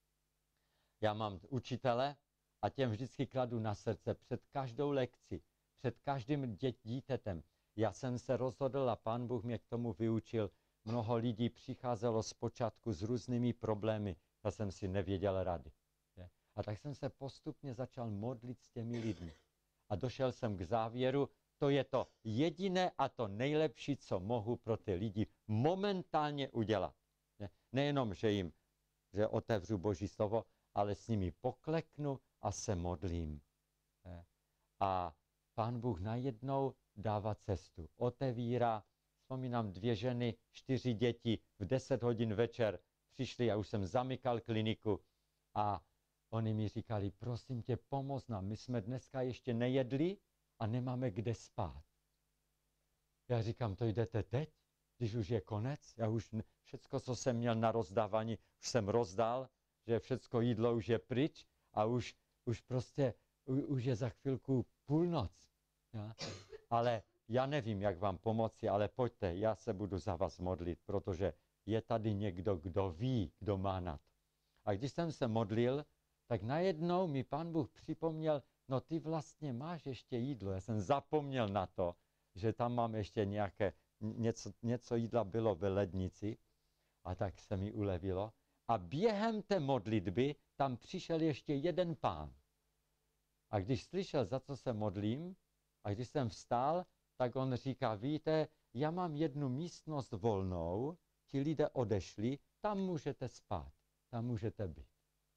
[SPEAKER 1] Já mám učitele a těm vždycky kladu na srdce před každou lekci, před každým dítětem. Já jsem se rozhodl a Pán Bůh mě k tomu vyučil. Mnoho lidí přicházelo zpočátku s různými problémy, já jsem si nevěděl rady. A tak jsem se postupně začal modlit s těmi lidmi. A došel jsem k závěru, to je to jediné a to nejlepší, co mohu pro ty lidi momentálně udělat. Nejenom, že otevřu Boží slovo, ale s nimi pokleknu a se modlím. A Pán Bůh najednou dává cestu, otevírá. Vzpomínám 2 ženy, 4 děti, v 10 hodin večer přišli, já už jsem zamykal kliniku a oni mi říkali, prosím tě, pomoz nám, my jsme dneska ještě nejedli a nemáme kde spát. Já říkám, to jdete teď, když už je konec? Já už všecko, co jsem měl na rozdávání, už jsem rozdal, že všecko jídlo už je pryč a už je za chvilku půlnoc. Ja? Ale já nevím, jak vám pomoci, ale pojďte, já se budu za vás modlit, protože je tady někdo, kdo ví, kdo má na to. A když jsem se modlil, tak najednou mi Pán Bůh připomněl, no ty vlastně máš ještě jídlo. Já jsem zapomněl na to, že tam mám ještě něco jídla bylo ve lednici a tak se mi ulevilo. A během té modlitby tam přišel ještě jeden pán. A když slyšel, za co se modlím, a když jsem vstál, tak on říká, víte, já mám jednu místnost volnou, ti lidé odešli, tam můžete spát, tam můžete být.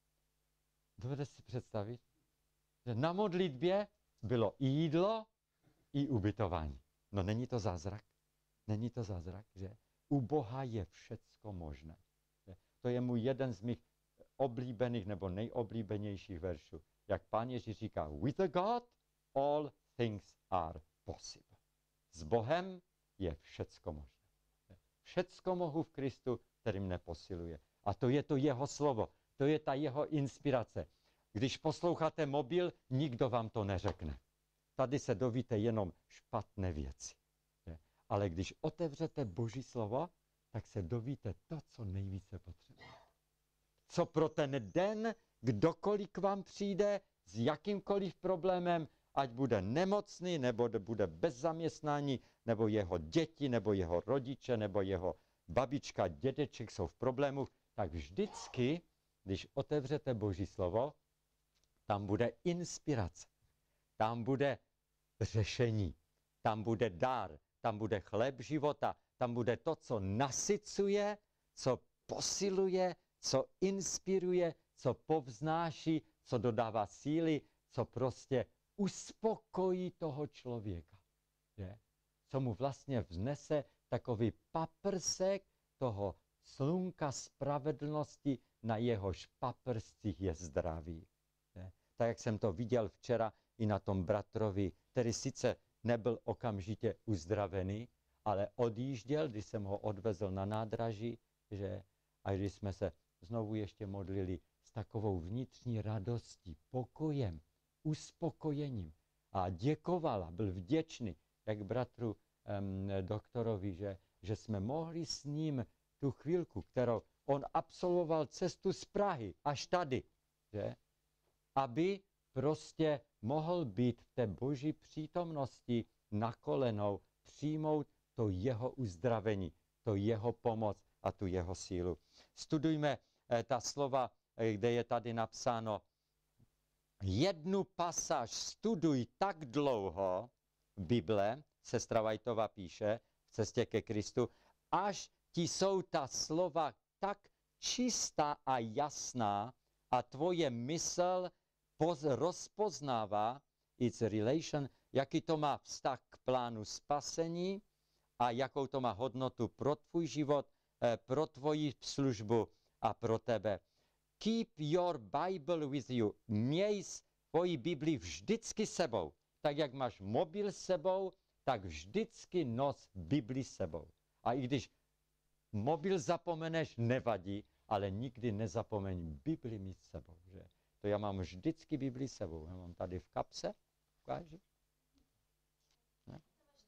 [SPEAKER 1] Dovedete si představit, že na modlitbě bylo i jídlo, i ubytování. No není to zázrak? Není to zázrak, že? U Boha je všecko možné. To je můj jeden z mých oblíbených nebo nejoblíbenějších veršů. Jak Pán Ježíš říká, with a God all things are possible. S Bohem je všecko možné. Všecko mohu v Kristu, který mne posiluje. A to je to jeho slovo, to je ta jeho inspirace. Když posloucháte mobil, nikdo vám to neřekne. Tady se dovíte jenom špatné věci. Ale když otevřete Boží slovo, tak se dovíte to, co nejvíce potřebujete. Co pro ten den, kdokoliv k vám přijde, s jakýmkoliv problémem, ať bude nemocný, nebo bude bez zaměstnání, nebo jeho děti, nebo jeho rodiče, nebo jeho babička, dědeček jsou v problému, tak vždycky, když otevřete Boží slovo, tam bude inspirace, tam bude řešení, tam bude dár, tam bude chléb života, tam bude to, co nasycuje, co posiluje, co inspiruje, co povznáší, co dodává síly, co prostě uspokojí toho člověka. Je? Co mu vlastně vnese takový paprsek toho slunka spravedlnosti, na jehož paprscích je zdraví. Je? Tak jak jsem to viděl včera i na tom bratrovi, který sice nebyl okamžitě uzdravený, ale odjížděl, když jsem ho odvezl na nádraží, že, a když jsme se znovu ještě modlili s takovou vnitřní radostí, pokojem, uspokojením a děkoval a byl vděčný, jak bratru doktorovi, že jsme mohli s ním tu chvílku, kterou on absolvoval cestu z Prahy až tady, že, aby prostě mohl být v té Boží přítomnosti na kolenou, přijmout to jeho uzdravení, to jeho pomoc a tu jeho sílu. Studujme ta slova, kde je tady napsáno, jednu pasáž studuj tak dlouho, Bible, sestra Whiteová píše v Cestě ke Kristu, až ti jsou ta slova tak čistá a jasná a tvoje mysl rozpoznává its relation, jaký to má vztah k plánu spasení a jakou to má hodnotu pro tvůj život, pro tvoji službu a pro tebe. Keep your Bible with you. Měj tvoji Bibli vždycky sebou. Tak jak máš mobil sebou, tak vždycky nos Bibli sebou. A i když mobil zapomeneš, nevadí, ale nikdy nezapomeň Bibli mít sebou. Že? To já mám vždycky Bibli sebou. Já mám tady v kapse. Ukáži? Ne?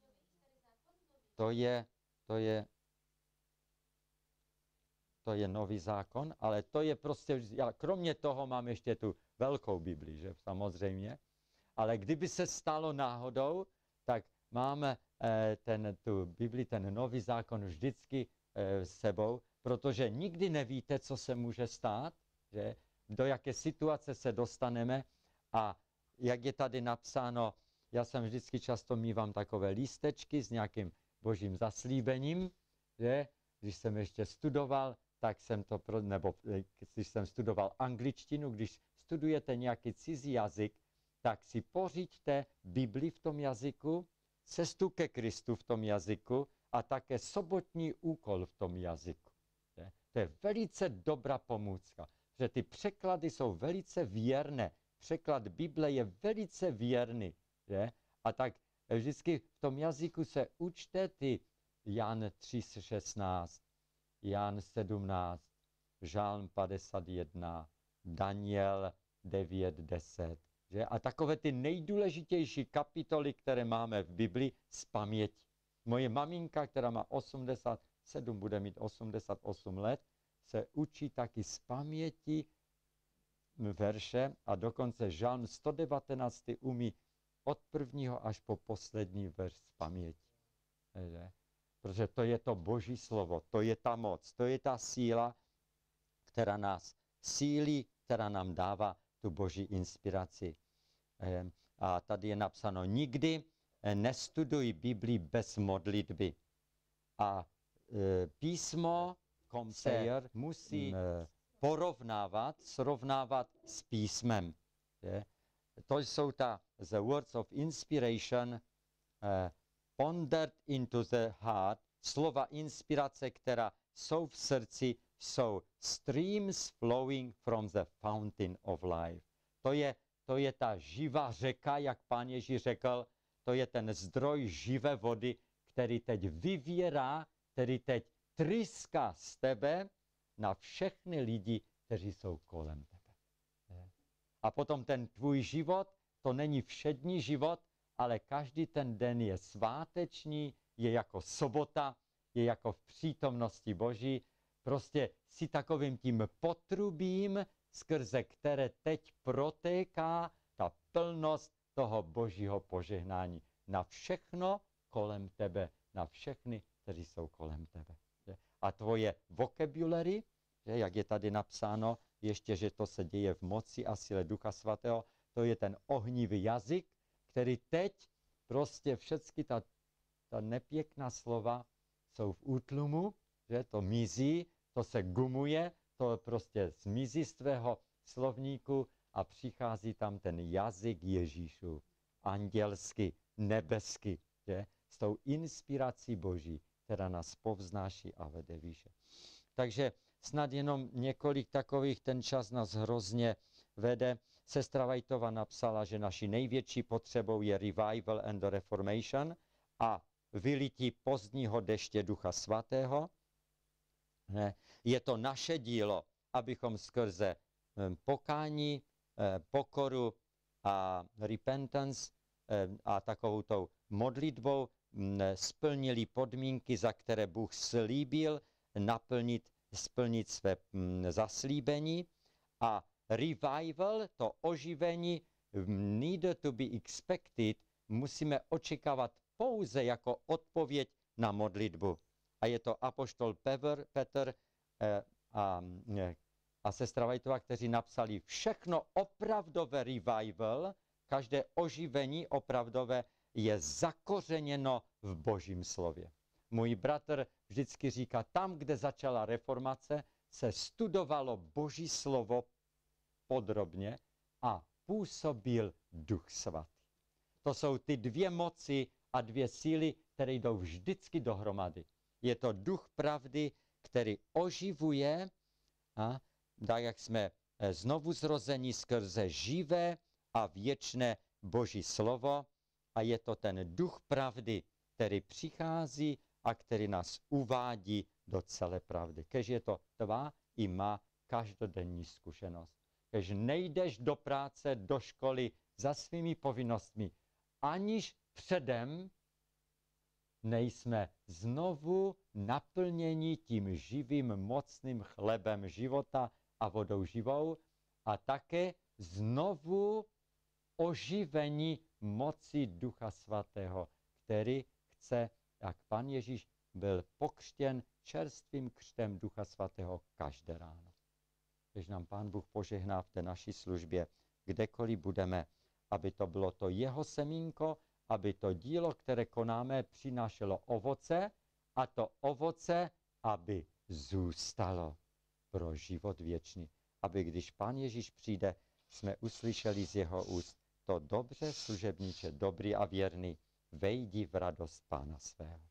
[SPEAKER 1] To je nový zákon, ale to je prostě, já kromě toho mám ještě tu velkou Bibli, že samozřejmě, ale kdyby se stalo náhodou, tak máme tu Bibli, ten nový zákon vždycky s sebou, protože nikdy nevíte, co se může stát, že do jaké situace se dostaneme a jak je tady napsáno, já jsem vždycky často mívám takové lístečky s nějakým božím zaslíbením, že když jsem ještě studoval, tak jsem to, nebo když jsem studoval angličtinu, když studujete nějaký cizí jazyk, tak si pořiďte Bibli v tom jazyku, cestu ke Kristu v tom jazyku a také sobotní úkol v tom jazyku. Je? To je velice dobrá pomůcka, že ty překlady jsou velice věrné. Překlad Bible je velice věrný. Je? A tak vždycky v tom jazyku se učte ty Jan 3:16, Jan 17, Žálm 51, Daniel 9:10. Že? A takové ty nejdůležitější kapitoly, které máme v Bibli, z paměti. Moje maminka, která má 87, bude mít 88 let, se učí taky z paměti verše a dokonce Žálm 119 umí od prvního až po poslední verš z paměti. Že? Protože to je to Boží slovo, to je ta moc, to je ta síla, která nás sílí, která nám dává tu Boží inspiraci. A tady je napsáno, nikdy nestuduj Bibli bez modlitby. A písmo se musí srovnávat s písmem. Je? To jsou the words of inspiration, pondered into the heart, slova inspirace, která jsou v srdci, jsou streams flowing from the fountain of life. To je ta živá řeka, jak Pán Ježíš řekl, to je ten zdroj živé vody, který teď vyvěrá, který teď tryská z tebe na všechny lidi, kteří jsou kolem tebe. A potom ten tvůj život, to není všední život, ale každý ten den je sváteční, je jako sobota, je jako v přítomnosti Boží. Prostě si takovým tím potrubím, skrze které teď protéká ta plnost toho Božího požehnání na všechno kolem tebe, na všechny, kteří jsou kolem tebe. A tvoje vocabulary, jak je tady napsáno, ještě, že to se děje v moci a síle Ducha Svatého, to je ten ohnivý jazyk, který teď prostě všechny ta nepěkná slova jsou v útlumu, že to mizí, to se gumuje, to prostě zmizí z tvého slovníku a přichází tam ten jazyk Ježíšův, andělský, nebeský, že? S tou inspirací Boží, která nás povznáší a vede výše. Takže snad jenom několik takových, ten čas nás hrozně vede. Sestra Whiteová napsala, že naší největší potřebou je revival and reformation a vylití pozdního deště Ducha Svatého. Je to naše dílo, abychom skrze pokání, pokoru a repentance a takovou tou modlitbou splnili podmínky, za které Bůh slíbil splnit své zaslíbení. A revival, to oživení, needed to be expected, musíme očekávat pouze jako odpověď na modlitbu. A je to apoštol Petr a sestra Whiteová, kteří napsali všechno opravdové revival, každé oživení opravdové je zakořeněno v Božím slově. Můj bratr vždycky říká, tam, kde začala reformace, se studovalo Boží slovo podrobně a působil Duch Svatý. To jsou ty dvě moci a dvě síly, které jdou vždycky dohromady. Je to duch pravdy, který oživuje, tak jak jsme znovu zrození skrze živé a věčné Boží slovo, a je to ten duch pravdy, který přichází a který nás uvádí do celé pravdy. Kež je to tvá i má každodenní zkušenost. Kež nejdeš do práce, do školy za svými povinnostmi, aniž předem nejsme znovu naplněni tím živým, mocným chlebem života a vodou živou a také znovu oživení moci Ducha Svatého, který chce, jak Pan Ježíš byl pokřtěn čerstvým křtem Ducha Svatého každé ráno. Když nám Pán Bůh požehná v té naší službě, kdekoliv budeme, aby to bylo to jeho semínko, aby to dílo, které konáme, přinášelo ovoce a to ovoce, aby zůstalo pro život věčný. Aby když Pán Ježíš přijde, jsme uslyšeli z jeho úst: to dobře, služebníče, dobrý a věrný, vejdi v radost Pána svého.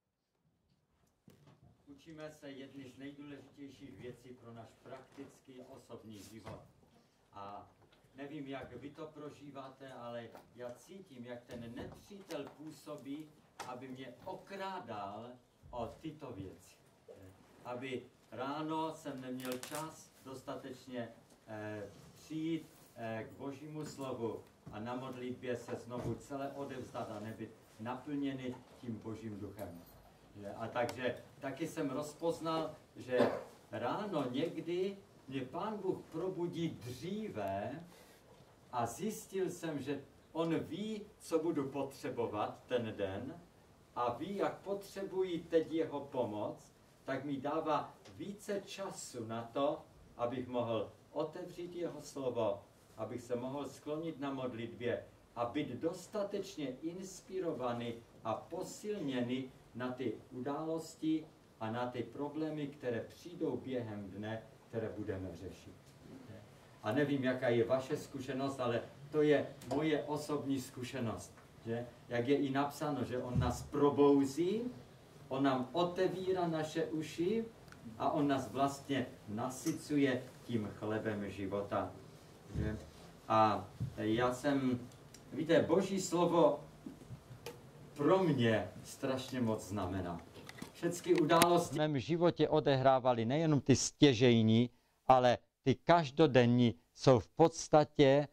[SPEAKER 1] Učíme se jedny z nejdůležitějších věcí pro náš praktický osobní život. A nevím, jak vy to prožíváte, ale já cítím, jak ten nepřítel působí, aby mě okrádal o tyto věci. Aby ráno jsem neměl čas dostatečně přijít k Božímu slovu a na modlitbě se znovu celé odevzdat a nebyt naplněný tím Božím duchem. A takže taky jsem rozpoznal, že ráno někdy mě Pán Bůh probudí dříve a zjistil jsem, že on ví, co budu potřebovat ten den a ví, jak potřebuji teď jeho pomoc, tak mi dává více času na to, abych mohl otevřít jeho slovo, abych se mohl sklonit na modlitbě a být dostatečně inspirovaný a posilněný na ty události a na ty problémy, které přijdou během dne, které budeme řešit. A nevím, jaká je vaše zkušenost, ale to je moje osobní zkušenost. Že? Jak je i napsáno, že on nás probouzí, on nám otevírá naše uši a on nás vlastně nasycuje tím chlebem života. Že? A já jsem, víte, Boží slovo pro mě strašně moc znamená. Všechny události v mém životě odehrávaly nejenom ty stěžejní, ale ty každodenní jsou v podstatě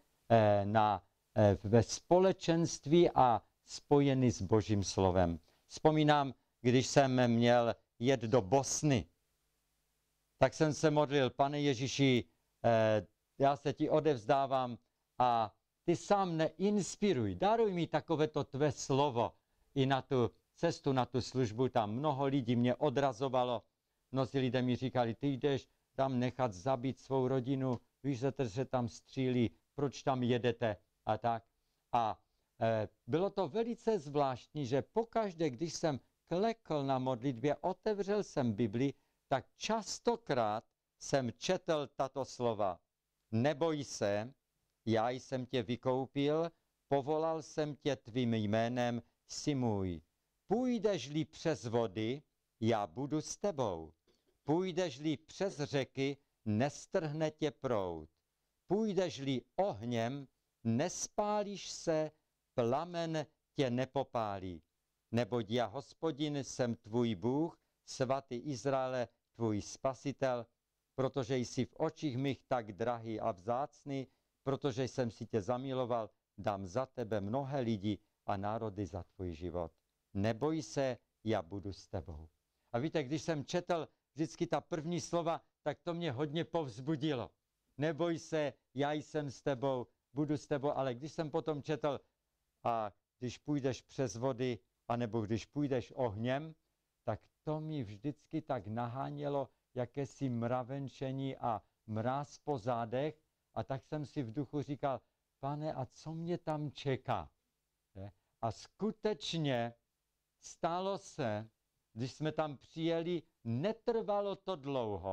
[SPEAKER 1] ve společenství a spojeny s Božím slovem. Vzpomínám, když jsem měl jet do Bosny, tak jsem se modlil: Pane Ježíši, já se ti odevzdávám a ty sám neinspiruj, daruj mi takovéto tvé slovo. I na tu cestu, na tu službu tam mnoho lidí mě odrazovalo. Mnozí lidé mi říkali: ty jdeš tam nechat zabít svou rodinu, víš, že tam střílí, proč tam jedete a tak. A bylo to velice zvláštní, že pokaždé, když jsem klekl na modlitbě, otevřel jsem Bibli, tak častokrát jsem četl tato slova: neboj se, já jsem tě vykoupil, povolal jsem tě tvým jménem, jsi můj. Půjdeš-li přes vody, já budu s tebou. Půjdeš-li přes řeky, nestrhne tě proud. Půjdeš-li ohněm, nespálíš se, plamen tě nepopálí. Neboť já, Hospodin, jsem tvůj Bůh, svatý Izraele, tvůj spasitel, protože jsi v očích mých tak drahý a vzácný, protože jsem si tě zamiloval, dám za tebe mnohé lidi a národy za tvůj život. Neboj se, já budu s tebou. A víte, když jsem četl vždycky ta první slova, tak to mě hodně povzbudilo. Neboj se, já jsem s tebou, budu s tebou, ale když jsem potom četl: a když půjdeš přes vody, anebo když půjdeš ohněm, tak to mi vždycky tak nahánělo jakési mravenčení a mráz po zádech, a tak jsem si v duchu říkal: Pane, a co mě tam čeká? A skutečně stalo se, když jsme tam přijeli, netrvalo to dlouho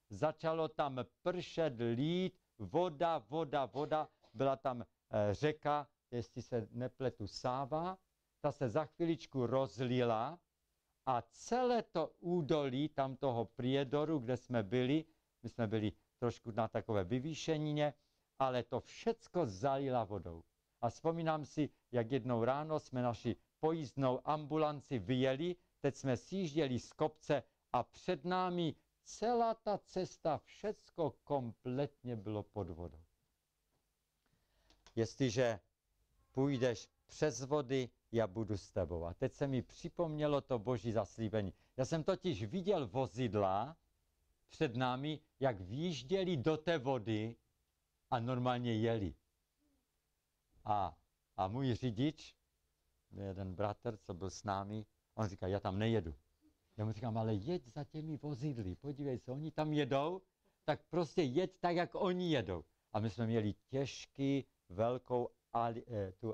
[SPEAKER 1] začalo tam pršet, lít, voda, byla tam řeka, jestli se nepletu, Sáva, ta se za chviličku rozlila a celé to údolí tam toho Priedoru, kde jsme byli, my jsme byli trošku na takové vyvýšenině, ale to všecko zalila vodou. A vzpomínám si, jak jednou ráno jsme naši pojízdnou ambulanci vyjeli, teď jsme sjížděli z kopce a před námi celá ta cesta, všecko kompletně bylo pod vodou. Jestliže půjdeš přes vody, já budu s tebou. A teď se mi připomnělo to boží zaslíbení. Já jsem totiž viděl vozidla před námi, jak vjížděli do té vody a normálně jeli. A můj řidič, jeden bratr, co byl s námi, on říká, já tam nejedu. Já mu říkám, ale jeď za těmi vozidly, podívej se, oni tam jedou, tak prostě jeď tak, jak oni jedou. A my jsme měli těžký, velkou tu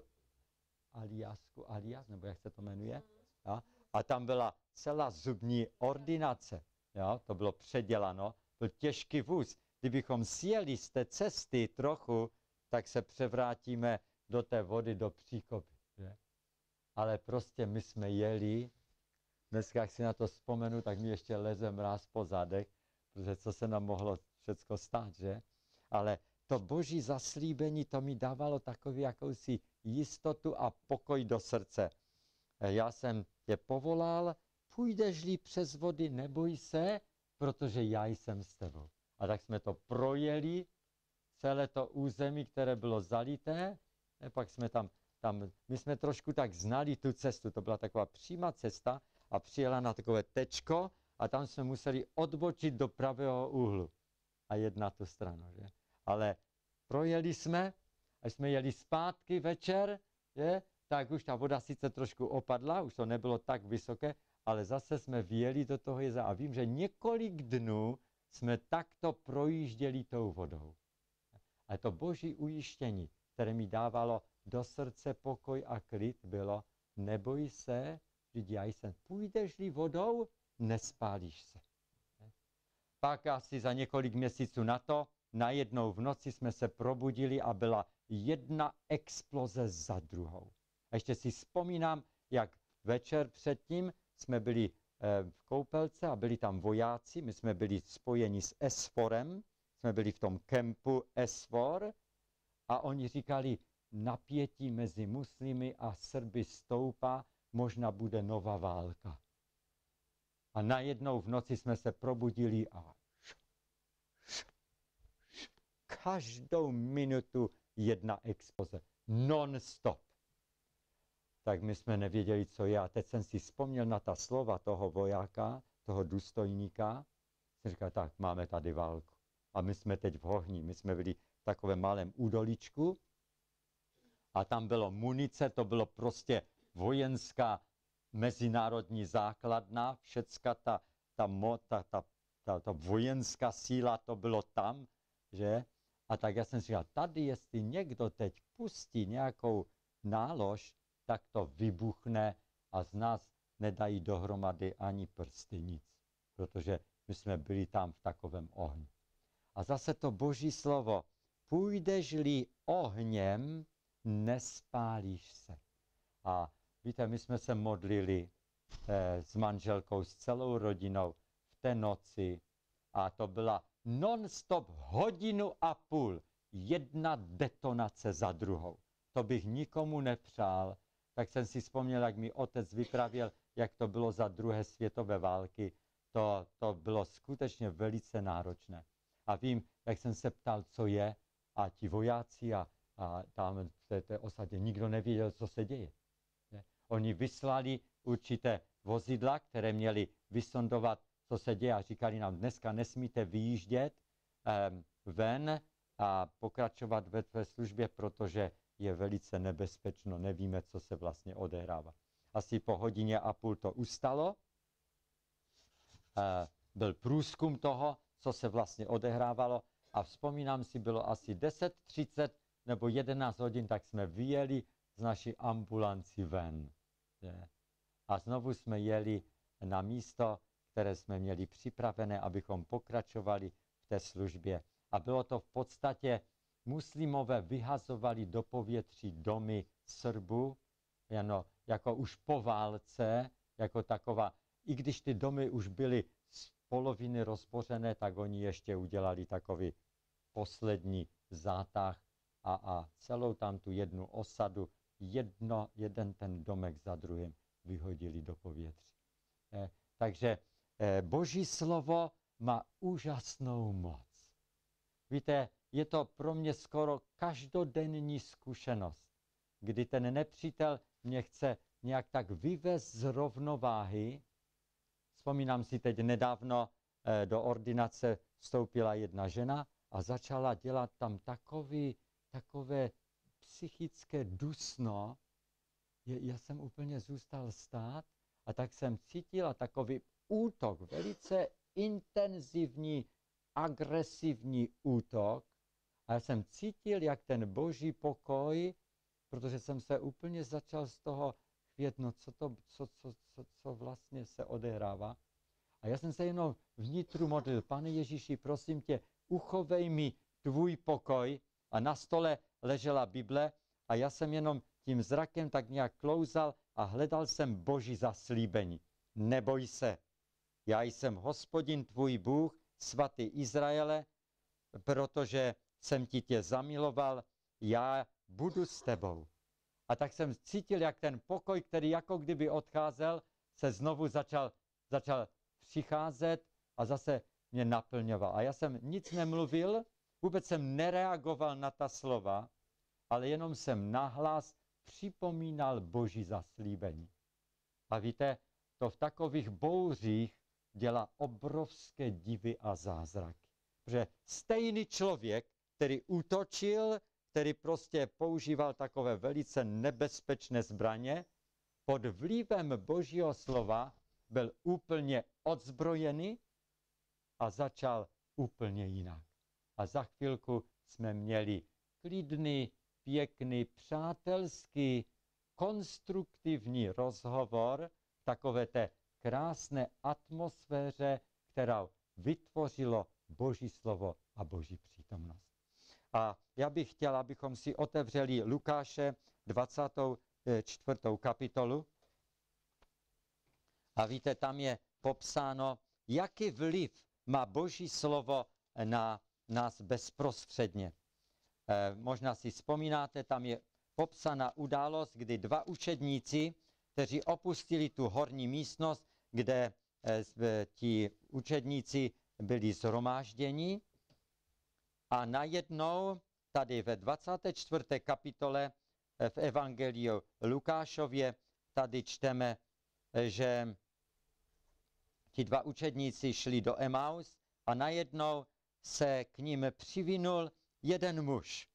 [SPEAKER 1] Alias, nebo jak se to jmenuje, jo? A tam byla celá zubní ordinace, jo? To bylo předěláno, byl těžký vůz. Kdybychom sjeli z té cesty trochu, tak se převrátíme do té vody, do příkopy. Že? Ale prostě my jsme jeli, dneska, jak si na to vzpomenu, tak mi ještě leze mráz po zadech, protože co se nám mohlo všecko stát, že? Ale to boží zaslíbení, to mi dávalo takový jakousi jistotu a pokoj do srdce. Já jsem tě povolal, půjdeš-li přes vody, neboj se, protože já jsem s tebou. A tak jsme to projeli, celé to území, které bylo zalité, a pak jsme tam, my jsme trošku tak znali tu cestu, to byla taková přímá cesta a přijela na takové tečko a tam jsme museli odbočit do pravého úhlu a jet na tu stranu. Že? Ale projeli jsme, až jsme jeli zpátky večer, je, tak už ta voda sice trošku opadla, už to nebylo tak vysoké, ale zase jsme vjeli do toho jezera a vím, že několik dnů jsme takto projížděli tou vodou. A to boží ujištění, které mi dávalo do srdce pokoj a klid, bylo, neboj se, vždyť já jsem, půjdeš-li vodou, nespálíš se. Pak asi za několik měsíců na to, najednou v noci jsme se probudili a byla jedna exploze za druhou. A ještě si vzpomínám, jak večer předtím jsme byli v koupelce a byli tam vojáci, my jsme byli spojeni s Esforem, jsme byli v tom kempu Esfor a oni říkali, napětí mezi muslimy a Srby stoupá, možná bude nová válka. A najednou v noci jsme se probudili a každou minutu jedna exploze, non-stop. Tak my jsme nevěděli, co je. A teď jsem si vzpomněl na ta slova toho vojáka, toho důstojníka. Jsem říkal, tak máme tady válku. A my jsme teď v ohni, my jsme byli v takovém malém údoličku a tam bylo munice, to bylo prostě vojenská mezinárodní základna, všecka ta vojenská síla, to bylo tam, že? A tak já jsem si říkal, tady jestli někdo teď pustí nějakou nálož, tak to vybuchne a z nás nedají dohromady ani prsty, nic. Protože my jsme byli tam v takovém ohni. A zase to boží slovo, půjdeš-li ohněm, nespálíš se. A víte, my jsme se modlili s manželkou, s celou rodinou v té noci a to byla non-stop 1,5 hodiny, jedna detonace za druhou. To bych nikomu nepřál. Tak jsem si vzpomněl, jak mi otec vyprávěl, jak to bylo za druhé světové války. To bylo skutečně velice náročné. A vím, jak jsem se ptal, co je, a ti vojáci a tam v té osadě nikdo nevěděl, co se děje. Oni vyslali určité vozidla, které měli vysondovat, co se děje a říkali nám, dneska nesmíte vyjíždět ven a pokračovat ve tvé službě, protože je velice nebezpečno, nevíme, co se vlastně odehrává. Asi po 1,5 hodině to ustalo, byl průzkum toho, co se vlastně odehrávalo a vzpomínám si, bylo asi 10:30 nebo 11 hodin, tak jsme vyjeli z naší ambulanci ven. A znovu jsme jeli na místo, které jsme měli připravené, abychom pokračovali v té službě. A bylo to v podstatě, muslimové vyhazovali do povětří domy Srbů, jako už po válce, jako taková, i když ty domy už byly z poloviny rozbořené, tak oni ještě udělali takový poslední zátah a celou tam tu jednu osadu, jeden ten domek za druhým vyhodili do povětří. Takže Boží slovo má úžasnou moc. Víte, je to pro mě skoro každodenní zkušenost, kdy ten nepřítel mě chce nějak tak vyvést z rovnováhy. Vzpomínám si teď nedávno, do ordinace vstoupila jedna žena a začala dělat tam takové psychické dusno. Já jsem úplně zůstal stát a tak jsem cítila takový útok, velice intenzivní, agresivní útok. A já jsem cítil, jak ten boží pokoj, protože jsem se úplně začal z toho chvět, no co vlastně se odehrává. A já jsem se jenom vnitru modlil, Pane Ježíši, prosím tě, uchovej mi tvůj pokoj. A na stole ležela Bible a já jsem jenom tím zrakem tak nějak klouzal a hledal jsem Boží zaslíbení. Neboj se, já jsem Hospodin tvůj Bůh, svatý Izraele, protože jsem ti tě zamiloval, já budu s tebou. A tak jsem cítil, jak ten pokoj, který jako kdyby odcházel, se znovu začal přicházet a zase mě naplňoval. A já jsem nic nemluvil, vůbec jsem nereagoval na ta slova, ale jenom jsem nahlas připomínal Boží zaslíbení. A víte, to v takových bouřích dělá obrovské divy a zázraky. Protože stejný člověk, který útočil, který prostě používal takové velice nebezpečné zbraně, pod vlivem Božího slova byl úplně odzbrojený a začal úplně jinak. A za chvilku jsme měli klidný, pěkný, přátelský, konstruktivní rozhovor v takové té krásné atmosféře, která vytvořilo Boží slovo a Boží přítomnost. A já bych chtěl, abychom si otevřeli Lukáše 24. kapitolu. A víte, tam je popsáno, jaký vliv má Boží slovo na nás bezprostředně. Možná si vzpomínáte, tam je popsána událost, kdy dva učedníci, kteří opustili tu horní místnost, kde ti učedníci byli shromážděni, a najednou tady ve 24. kapitole v Evangeliu Lukášově tady čteme, že ti dva učedníci šli do Emaus a najednou se k ním přivinul jeden muž.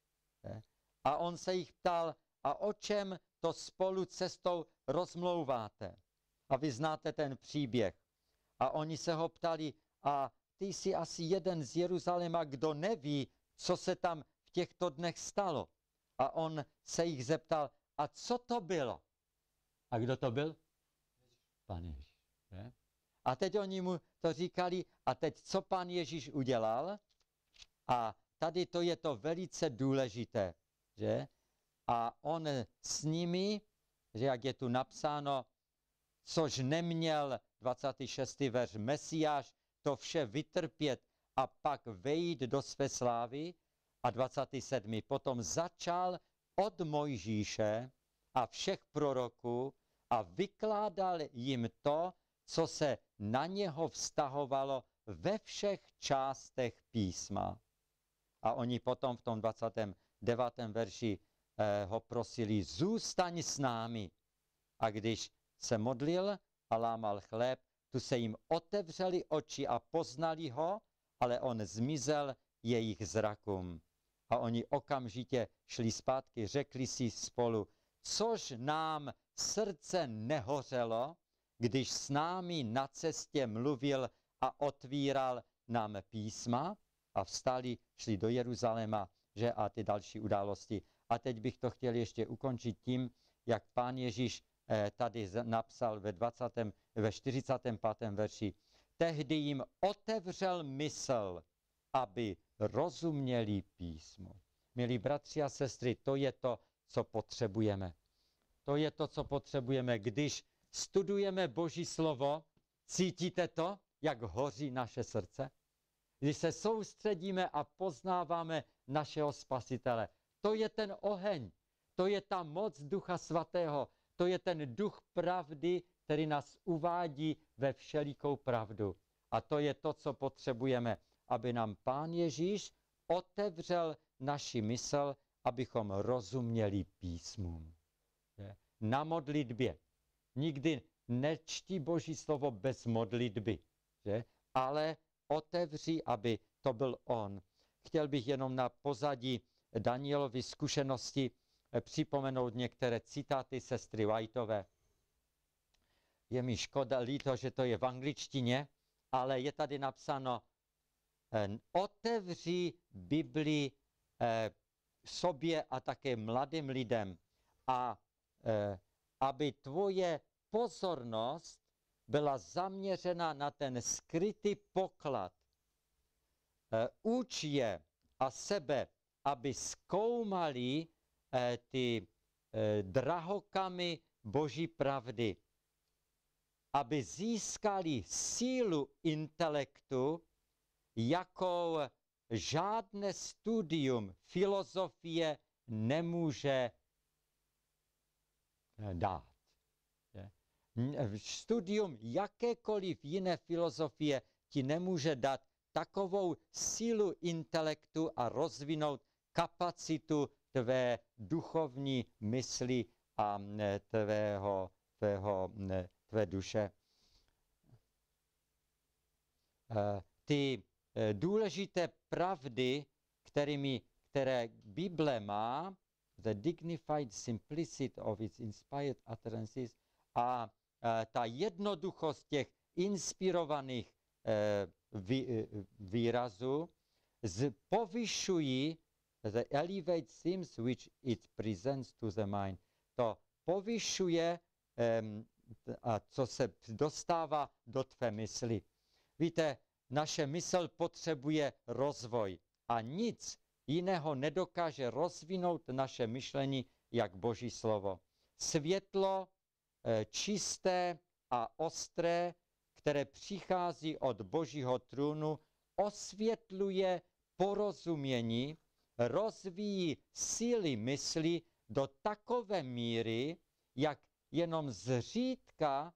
[SPEAKER 1] A on se jich ptal, a o čem to spolu cestou rozmlouváte? A vy znáte ten příběh. A oni se ho ptali, a ty jsi asi jeden z Jeruzaléma, kdo neví, co se tam v těchto dnech stalo. A on se jich zeptal, a co to bylo? A kdo to byl? Pán Ježíš. A teď oni mu to říkali, a teď co Pán Ježíš udělal? A tady to je to velice důležité, že? A on s nimi, že jak je tu napsáno, což neměl, 26. verš, Mesiáš to vše vytrpět a pak vejít do své slávy. A 27. potom začal od Mojžíše a všech proroků a vykládal jim to, co se na něho vztahovalo ve všech částech písma. A oni potom v tom 29. verši ho prosili, zůstaň s námi. A když se modlil a lámal chléb, tu se jim otevřely oči a poznali ho, ale on zmizel jejich zrakům. A oni okamžitě šli zpátky, řekli si spolu, což nám srdce nehořelo, když s námi na cestě mluvil a otvíral nám písma, a vstali, šli do Jeruzaléma, že a ty další události. A teď bych to chtěl ještě ukončit tím, jak Pán Ježíš tady napsal ve 45. verši. Tehdy jim otevřel mysl aby rozuměli písmu. Milí bratři a sestry, to je to, co potřebujeme. To je to, co potřebujeme, když studujeme Boží slovo. Cítíte to, jak hoří naše srdce? Když se soustředíme a poznáváme našeho Spasitele. To je ten oheň, to je ta moc Ducha Svatého, to je ten duch pravdy, který nás uvádí ve všelikou pravdu. A to je to, co potřebujeme, aby nám Pán Ježíš otevřel naši mysl, abychom rozuměli písmům. Na modlitbě. Nikdy nečti Boží slovo bez modlitby, že? Ale otevři, aby to byl on. Chtěl bych jenom na pozadí Danielovy zkušenosti připomenout některé citáty sestry Whiteové. Je mi škoda, líto, že to je v angličtině, ale je tady napsáno: otevři Biblii sobě a také mladým lidem, a aby tvoje pozornost byla zaměřena na ten skrytý poklad. Uč je a sebe, aby zkoumali ty drahokamy Boží pravdy, aby získali sílu intelektu, jakou žádné studium filozofie nemůže dát. Studium jakékoliv jiné filozofie ti nemůže dát takovou sílu intelektu a rozvinout kapacitu tvé duchovní mysli a tvé duše. Ty důležité pravdy, které Bible má, the dignified simplicity of its inspired utterances, a ta jednoduchost těch inspirovaných výrazů povyšují the elevate themes which it presents to the mind. To povyšuje, a co se dostává do tvé mysli. Víte, naše mysl potřebuje rozvoj a nic jiného nedokáže rozvinout naše myšlení jak Boží slovo. Světlo čisté a ostré, které přichází od Božího trůnu, osvětluje porozumění, rozvíjí síly mysli do takové míry, jak jenom zřídka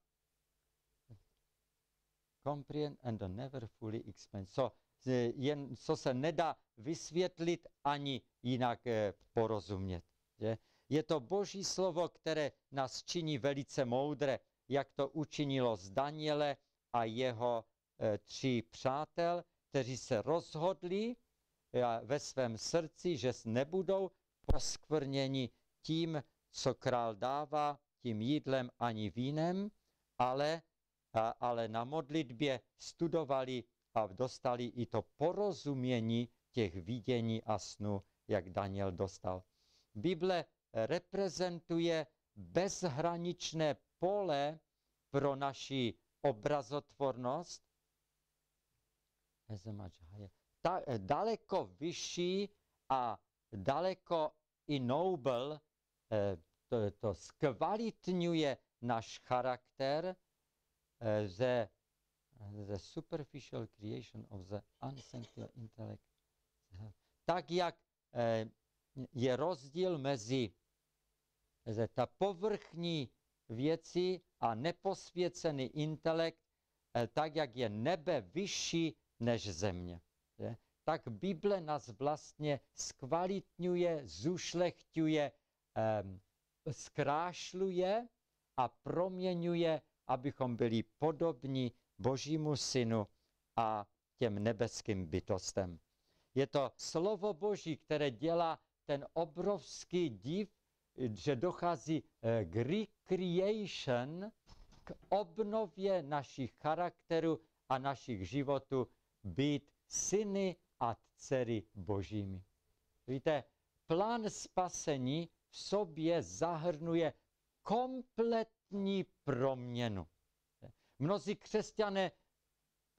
[SPEAKER 1] comprehend and never fully explain. Co se nedá vysvětlit ani jinak porozumět. Že? Je to Boží slovo, které nás činí velice moudré, jak to učinilo z Daniele a jeho 3 přátel, kteří se rozhodli ve svém srdci, že nebudou poskvrněni tím, co král dává, tím jídlem ani vínem, ale na modlitbě studovali a dostali i to porozumění těch vidění a snů, jak Daniel dostal. Bible reprezentuje bezhraničné pole pro naši obrazotvornost, daleko vyšší a daleko i noble, to zkvalitňuje náš charakter, the superficial creation of the unsanctified intellect. Tak, jak je rozdíl mezi ta povrchní věci a neposvěcený intelekt, tak, jak je nebe vyšší než země. Tak Bible nás vlastně zkvalitňuje, zušlechťuje, zkrášluje a proměňuje, abychom byli podobní Božímu synu a těm nebeským bytostem. Je to slovo Boží, které dělá ten obrovský div, že dochází k recreation, k obnově našich charakterů a našich životů, být syny a dcery Božími. Víte, plán spasení v sobě zahrnuje kompletní proměnu. Mnozí křesťané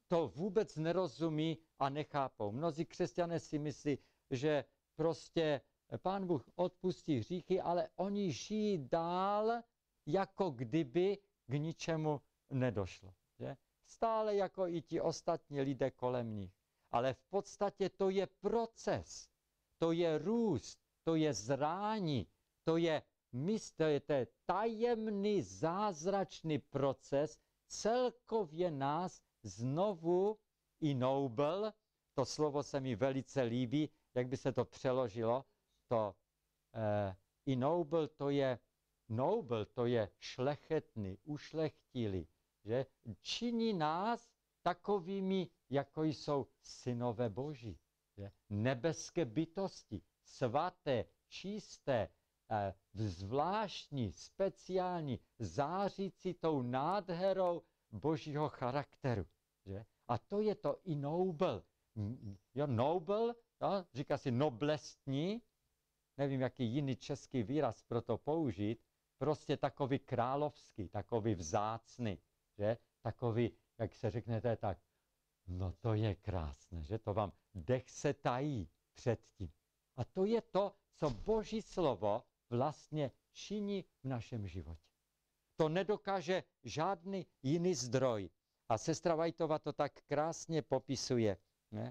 [SPEAKER 1] to vůbec nerozumí a nechápou. Mnozí křesťané si myslí, že prostě Pán Bůh odpustí hříchy, ale oni žijí dál, jako kdyby k ničemu nedošlo. Že? Stále jako i ti ostatní lidé kolem nich. Ale v podstatě to je proces, to je růst, to je zrání, to je tajemný, zázračný proces, celkově nás znovu ennoble, to slovo se mi velice líbí, jak by se to přeložilo, to ennoble, to je šlechetný, ušlechtilý, že činí nás takovými, jako jsou synové Boží. Že? Nebeské bytosti, svaté, čisté, zvláštní, speciální, zářící tou nádherou Božího charakteru. Že? A to je to ennoble. Jo, noble, jo, říká si noblestní, nevím, jaký jiný český výraz pro to použít, prostě takový královský, takový vzácný, že? Takový, jak se řeknete, tak, no to je krásné, že to vám dech se tají před tím. A to je to, co Boží slovo vlastně činí v našem životě. To nedokáže žádný jiný zdroj. A sestra Whiteová to tak krásně popisuje, ne?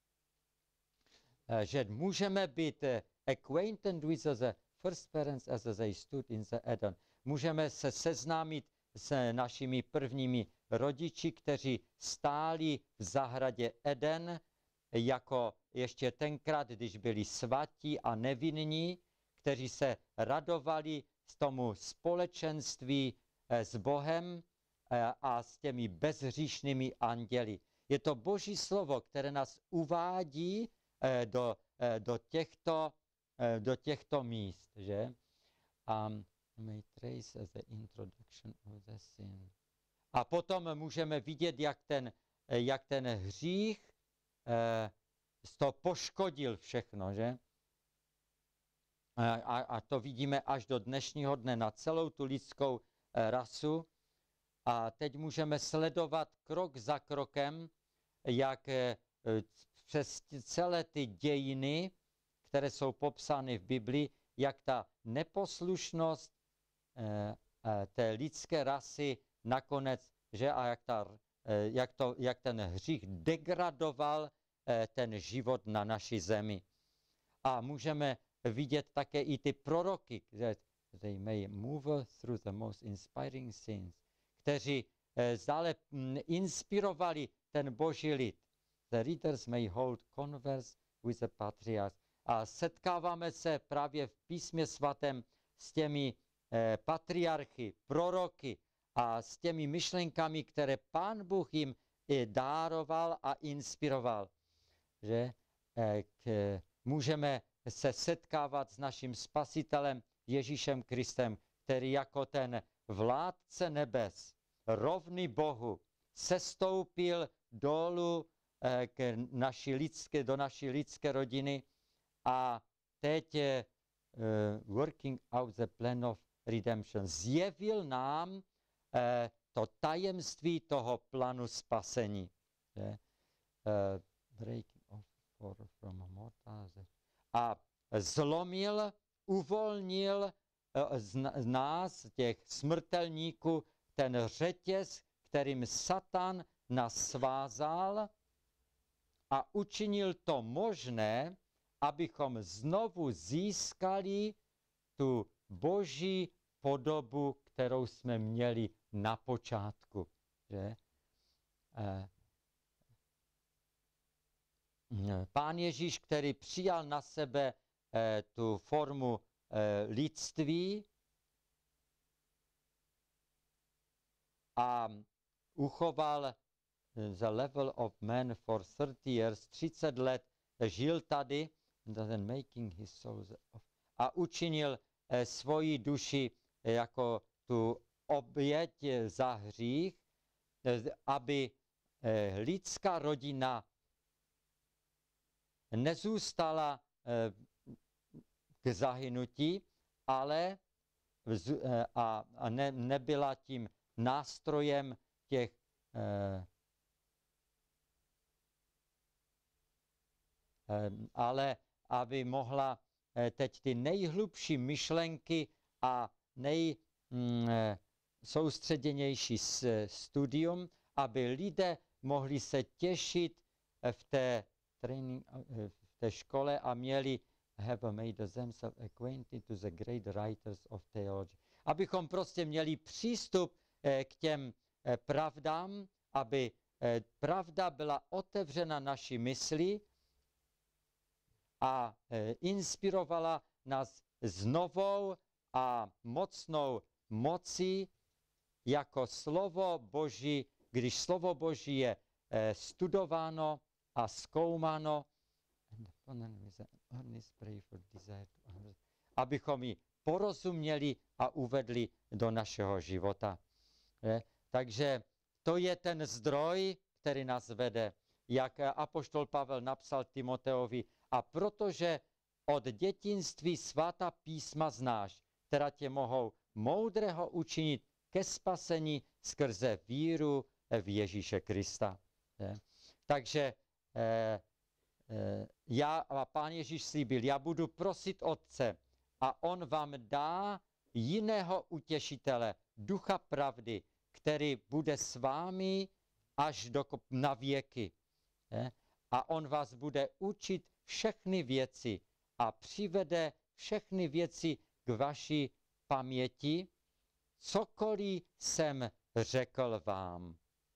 [SPEAKER 1] Že můžeme být acquainted with the first parents as they stood in the Eden. Můžeme se seznámit s našimi prvními rodiči, kteří stáli v zahradě Eden, jako ještě tenkrát, když byli svatí a nevinní, kteří se radovali z tomu společenství s Bohem a s těmi bezhříšnými anděli. Je to Boží slovo, které nás uvádí do těchto míst, že? A potom můžeme vidět, jak ten hřích to poškodil všechno, že? A to vidíme až do dnešního dne na celou tu lidskou rasu. A teď můžeme sledovat krok za krokem, jak přes celé ty dějiny, které jsou popsány v Biblii, jak ta neposlušnost té lidské rasy nakonec, že a jak ten hřích degradoval ten život na naší zemi. A můžeme vidět také i ty proroky, že they may move through the most inspiring scenes, kteří dále inspirovali ten Boží lid. The readers may hold converse with the patriarchs. A setkáváme se právě v Písmě svatém s těmi patriarchy, proroky a s těmi myšlenkami, které Pán Bůh jim dároval a inspiroval. Že můžeme se setkávat s naším Spasitelem Ježíšem Kristem, který jako ten vládce nebes, rovný Bohu, sestoupil dolů do naší lidské rodiny a teď working out the plan of redemption. Zjevil nám to tajemství toho plánu spasení. Breaking off from mortal. A zlomil, uvolnil z nás, těch smrtelníků, ten řetěz, kterým Satan nás svázal a učinil to možné, abychom znovu získali tu Boží podobu, kterou jsme měli na počátku. Že? Pán Ježíš, který přijal na sebe tu formu lidství a uchoval the level of man for 30 years, 30 let žil tady, a učinil svoji duši jako tu oběť za hřích, aby lidská rodina nezůstala k zahynutí, ale nebyla tím nástrojem těch ale aby mohla teď ty nejhlubší myšlenky a nejsoustředěnější studium, aby lidé mohli se těšit v té škole a měli have made themselves acquainted to the great writers of theology. Abychom prostě měli přístup k těm pravdám, aby pravda byla otevřena naší mysli a inspirovala nás s novou a mocnou mocí jako slovo Boží, když slovo Boží je studováno a zkoumáno, abychom ji porozuměli a uvedli do našeho života. Takže to je ten zdroj, který nás vede, jak apoštol Pavel napsal Timoteovi, a protože od dětinství svatá písma znáš, která tě mohou moudrého učinit ke spasení skrze víru v Ježíše Krista. Takže a Pán Ježíš slíbil, já budu prosit Otce a on vám dá jiného utěšitele, ducha pravdy, který bude s vámi až na věky. A on vás bude učit všechny věci a přivede všechny věci k vaší paměti, cokoliv jsem řekl vám.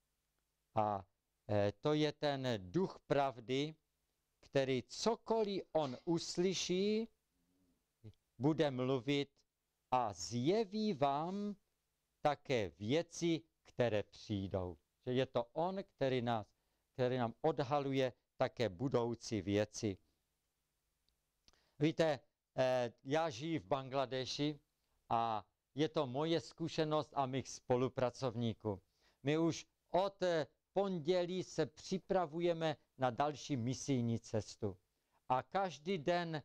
[SPEAKER 1] A to je ten duch pravdy, který cokoliv on uslyší, bude mluvit a zjeví vám také věci, které přijdou. Že je to on, který nám odhaluje také budoucí věci. Víte, já žiju v Bangladeši a je to moje zkušenost a mých spolupracovníků. My už od pondělí se připravujeme na další misijní cestu. A každý den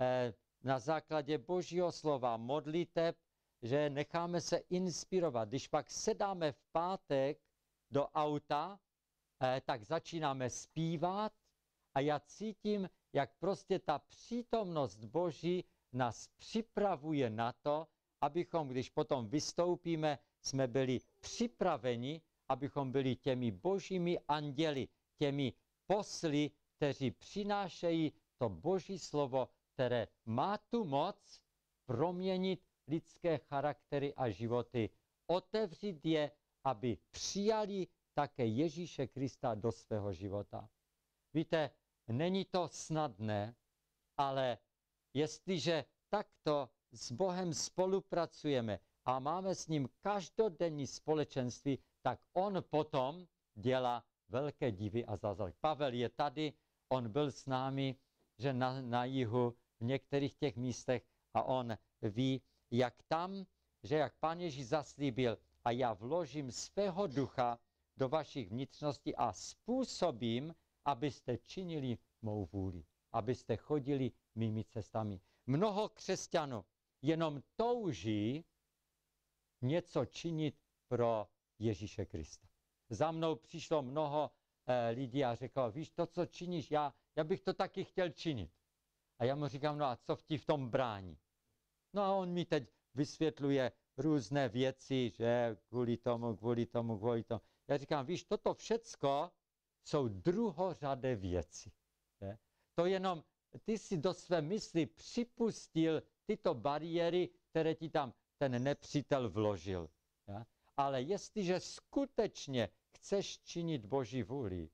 [SPEAKER 1] na základě Božího slova modliteb, že necháme se inspirovat. Když pak sedáme v pátek do auta, tak začínáme zpívat a já cítím, jak prostě ta přítomnost Boží nás připravuje na to, abychom, když potom vystoupíme, jsme byli připraveni, abychom byli těmi božími anděli, těmi posly, kteří přinášejí to Boží slovo, které má tu moc proměnit lidské charaktery a životy, otevřít je, aby přijali také Ježíše Krista do svého života. Víte, není to snadné, ale jestliže takto s Bohem spolupracujeme a máme s ním každodenní společenství, tak on potom dělá velké divy a zázraky. Pavel je tady, on byl s námi, že na jihu, v některých těch místech a on ví, jak tam, že jak Pán Ježíš zaslíbil, a já vložím svého ducha do vašich vnitřností a způsobím, abyste činili mou vůli, abyste chodili mými cestami. Mnoho křesťanů jenom touží něco činit pro Ježíše Krista. Za mnou přišlo mnoho lidí a řeklo, víš, to, co činíš, já bych to taky chtěl činit. A já mu říkám, no a co ti v tom brání? No a on mi teď vysvětluje různé věci, že kvůli tomu. Já říkám, víš, toto všecko jsou druhořadé věci. Je? To jenom ty si do své mysli připustil tyto bariéry, které ti tam ten nepřítel vložil. Je? Ale jestliže skutečně chceš činit Boží vůli,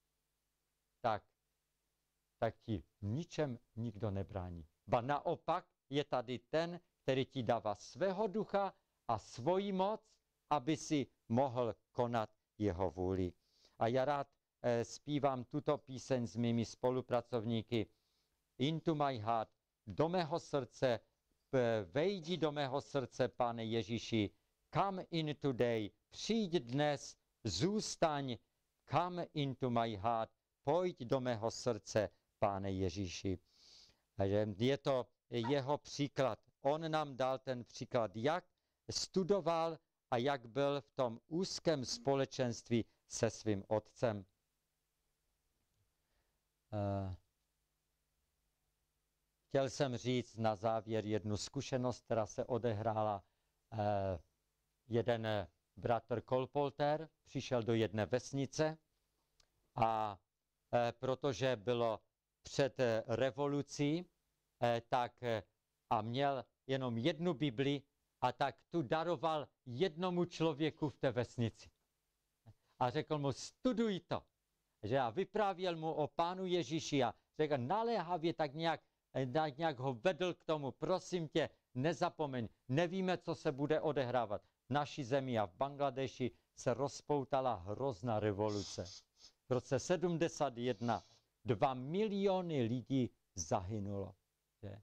[SPEAKER 1] tak ti v ničem nikdo nebrání. Ba naopak je tady ten, který ti dává svého ducha a svoji moc, aby si mohl konat jeho vůli. A já rád zpívám tuto píseň s mými spolupracovníky. Into my heart, do mého srdce, vejdi do mého srdce, Pane Ježíši, come in today, přijď dnes, zůstaň, come into my heart, pojď do mého srdce, Pane Ježíši. Je to jeho příklad. On nám dal ten příklad, jak studoval a jak byl v tom úzkém společenství se svým otcem. Chtěl jsem říct na závěr jednu zkušenost, která se odehrála. Jeden bratr Kolpolter přišel do jedné vesnice a protože bylo před revolucí, a měl jenom jednu Bibli a tak tu daroval jednomu člověku v té vesnici. A řekl mu, studuj to. A vyprávěl mu o Pánu Ježíši a řekl naléhavě tak nějak ho vedl k tomu, prosím tě, nezapomeň, nevíme, co se bude odehrávat. V naší zemi a v Bangladeši se rozpoutala hrozná revoluce. V roce 71 2 miliony lidí zahynulo. Že?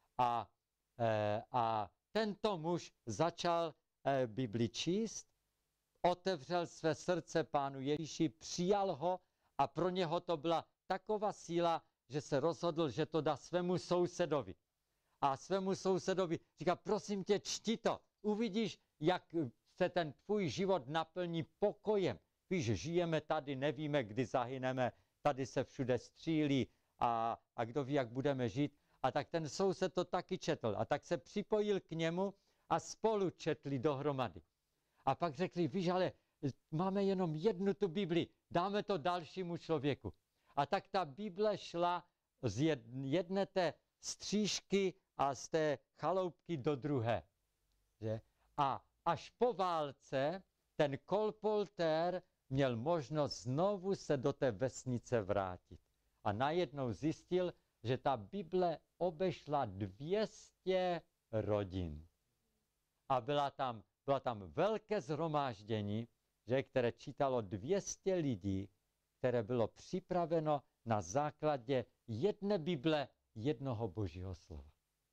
[SPEAKER 1] A tento muž začal Bibli číst, otevřel své srdce Pánu Ježíši, přijal ho a pro něho to byla taková síla, že se rozhodl, že to dá svému sousedovi. A svému sousedovi říká, prosím tě, čti to. Uvidíš, jak se ten tvůj život naplní pokojem. Víš, žijeme tady, nevíme, kdy zahyneme, tady se všude střílí a kdo ví, jak budeme žít. A tak ten soused to taky četl. A tak se připojil k němu a spolu četli dohromady. A pak řekli, víš, ale máme jenom jednu tu Bibli, dáme to dalšímu člověku. A tak ta Bible šla z jedné té střížky a z té chaloupky do druhé. Že? A až po válce ten Kolpolter měl možnost znovu se do té vesnice vrátit. A najednou zjistil, že ta Bible obešla 200 rodin. A byla tam velké shromáždění, které čítalo 200 lidí, které bylo připraveno na základě jedné Bible, jednoho Božího slova.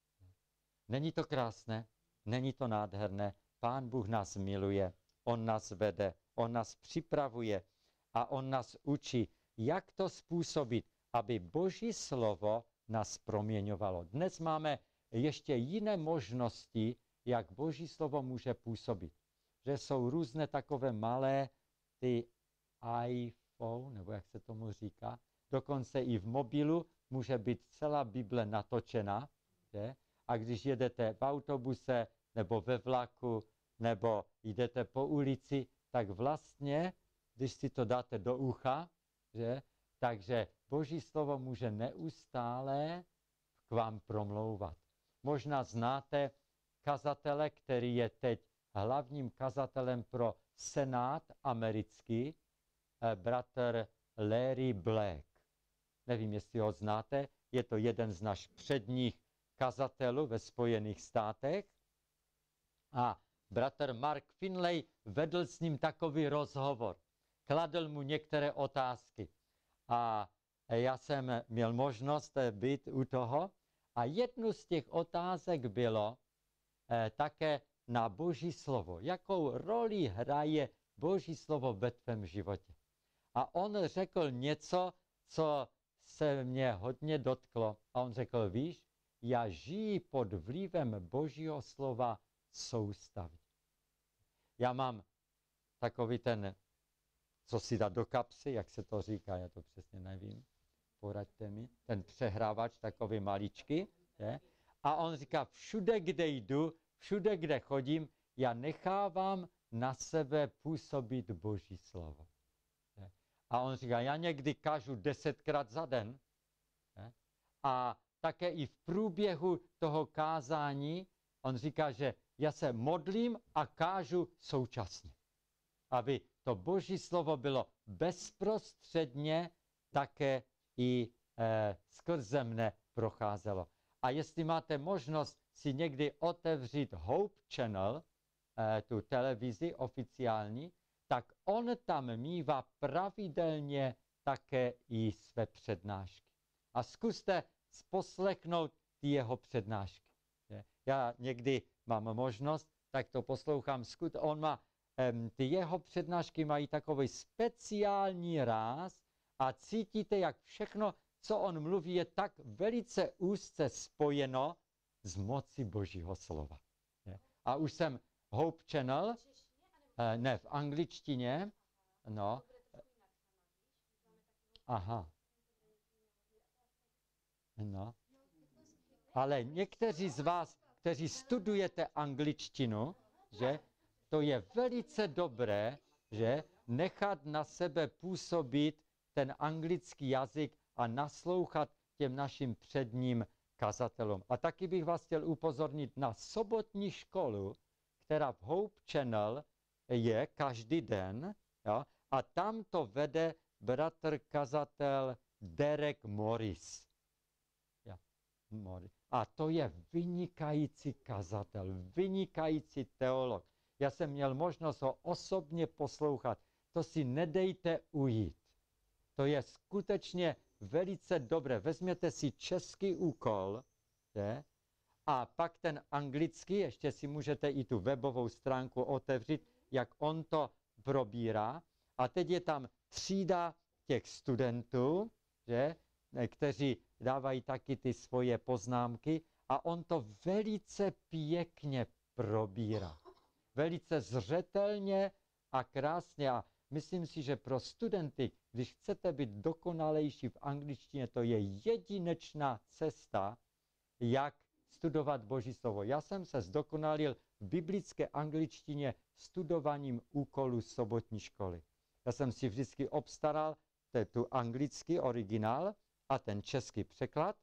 [SPEAKER 1] Není to krásné? Není to nádherné? Pán Bůh nás miluje, on nás vede, on nás připravuje a on nás učí, jak to způsobit, aby Boží slovo nás proměňovalo. Dnes máme ještě jiné možnosti, jak Boží slovo může působit. Že jsou různé takové malé ty iPhone, nebo jak se tomu říká, dokonce i v mobilu může být celá Bible natočena, že? A když jedete v autobuse, nebo ve vlaku, nebo jdete po ulici, tak vlastně, když si to dáte do ucha, že? Takže Boží slovo může neustále k vám promlouvat. Možná znáte kazatele, který je teď hlavním kazatelem pro Senát americký, bratr Larry Black. Nevím, jestli ho znáte, je to jeden z našich předních kazatelů ve Spojených státech. A bratr Mark Finley vedl s ním takový rozhovor. Kladl mu některé otázky. A já jsem měl možnost být u toho. A jednu z těch otázek bylo také na Boží slovo. Jakou roli hraje Boží slovo ve tvém životě? A on řekl něco, co se mě hodně dotklo. A on řekl, víš, já žiji pod vlivem Božího slova soustavy. Já mám takový ten, co si dá do kapsy, jak se to říká, já to přesně nevím, poraďte mi, ten přehrávač takový maličký. Je? A on říká, všude, kde jdu, všude, kde chodím, já nechávám na sebe působit Boží slovo. Je? A on říká, já někdy kážu 10krát za den. Je? A také i v průběhu toho kázání, on říká, že já se modlím a kážu současně. Aby to Boží slovo bylo bezprostředně také i skrze mne procházelo. A jestli máte možnost si někdy otevřít Hope Channel, tu televizi oficiální, tak on tam mívá pravidelně také i své přednášky. A zkuste poslechnout ty jeho přednášky. Já někdy mám možnost, tak to poslouchám. On má, ty jeho přednášky mají takový speciální ráz a cítíte, jak všechno, co on mluví, je tak velice úzce spojeno s mocí Božího slova. A už jsem Hope Channel, ne, v angličtině, no. Aha. No. Ale někteří z vás, kteří studujete angličtinu, že to je velice dobré, že nechat na sebe působit ten anglický jazyk a naslouchat těm našim předním kazatelům. A taky bych vás chtěl upozornit na sobotní školu, která v Hope Channel je každý den, jo, a tam to vede bratr kazatel Derek Morris. Ja, Morris. A to je vynikající kazatel, vynikající teolog. Já jsem měl možnost ho osobně poslouchat. To si nedejte ujít. To je skutečně velice dobré. Vezměte si český úkol, že? A pak ten anglický, ještě si můžete i tu webovou stránku otevřít, jak on to probírá. A teď je tam třída těch studentů, že? Kteří dávají taky ty svoje poznámky a on to velice pěkně probírá. Velice zřetelně a krásně. A myslím si, že pro studenty, když chcete být dokonalejší v angličtině, to je jedinečná cesta, jak studovat Boží slovo. Já jsem se zdokonalil v biblické angličtině studovaním úkolů sobotní školy. Já jsem si vždycky obstaral tu anglický originál a ten český překlad.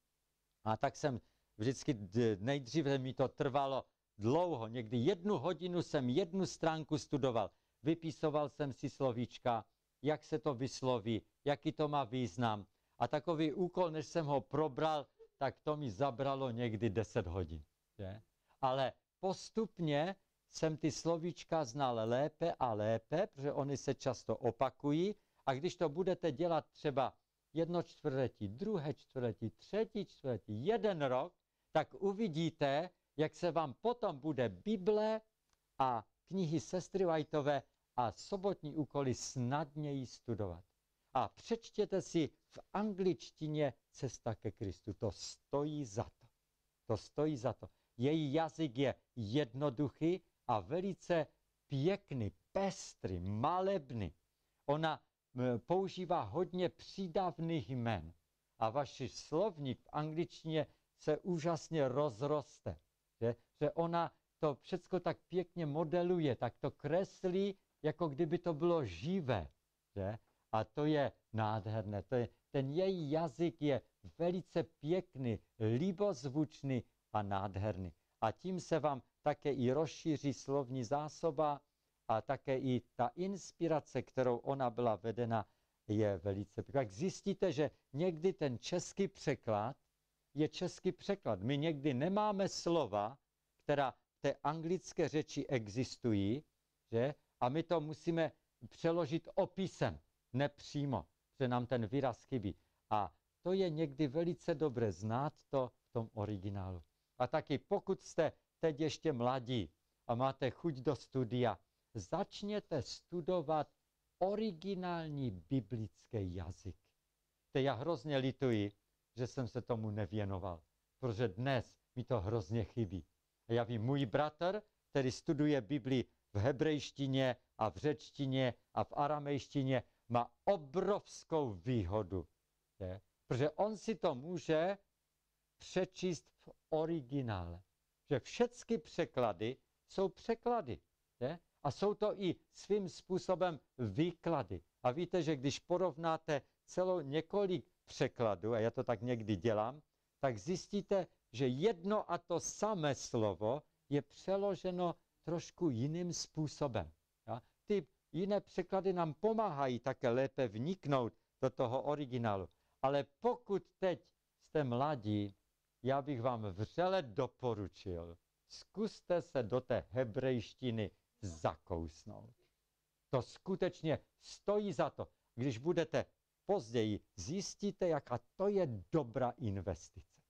[SPEAKER 1] A tak jsem vždycky, nejdříve mi to trvalo dlouho, někdy 1 hodinu jsem 1 stránku studoval. Vypisoval jsem si slovíčka, jak se to vysloví, jaký to má význam. A takový úkol, než jsem ho probral, tak to mi zabralo někdy 10 hodin. Že? Ale postupně jsem ty slovíčka znal lépe a lépe, protože oni se často opakují. A když to budete dělat třeba 1 čtvrtletí, 2 čtvrtletí, 3 čtvrtletí, 1 rok, tak uvidíte, jak se vám potom bude Bible a knihy sestry Whiteové a sobotní úkoly snadněji studovat. A přečtěte si v angličtině Cesta ke Kristu. To stojí za to. To stojí za to. Její jazyk je jednoduchý a velice pěkný, pestrý, malebný. Ona používá hodně přídavných jmen. A váš slovník v angličtině se úžasně rozroste. Že ona to všecko tak pěkně modeluje, tak to kreslí, jako kdyby to bylo živé. Že? A to je nádherné. Ten její jazyk je velice pěkný, líbozvučný a nádherný. A tím se vám také i rozšíří slovní zásoba a také i ta inspirace, kterou ona byla vedena, je velice pěkná. Tak zjistíte, že někdy ten český překlad je český překlad. My někdy nemáme slova, která v té anglické řeči existují, že? A my to musíme přeložit opisem, nepřímo, že nám ten výraz chybí. A to je někdy velice dobré znát to v tom originálu. A taky pokud jste teď ještě mladí a máte chuť do studia, začněte studovat originální biblický jazyk. To já hrozně lituji, že jsem se tomu nevěnoval, protože dnes mi to hrozně chybí. A já vím, můj bratr, který studuje Bibli v hebrejštině a v řečtině a v aramejštině, má obrovskou výhodu, je? Protože on si to může přečíst v originále. Že všechny překlady jsou překlady. Je? A jsou to i svým způsobem výklady. A víte, že když porovnáte několik překladů, a já to tak někdy dělám, tak zjistíte, že jedno a to samé slovo je přeloženo trošku jiným způsobem. Ja? Ty jiné překlady nám pomáhají také lépe vniknout do toho originálu. Ale pokud teď jste mladí, já bych vám vřele doporučil, zkuste se do té hebrejštiny zakousnout. To skutečně stojí za to. Když budete později, zjistíte, jaká to je dobrá investice.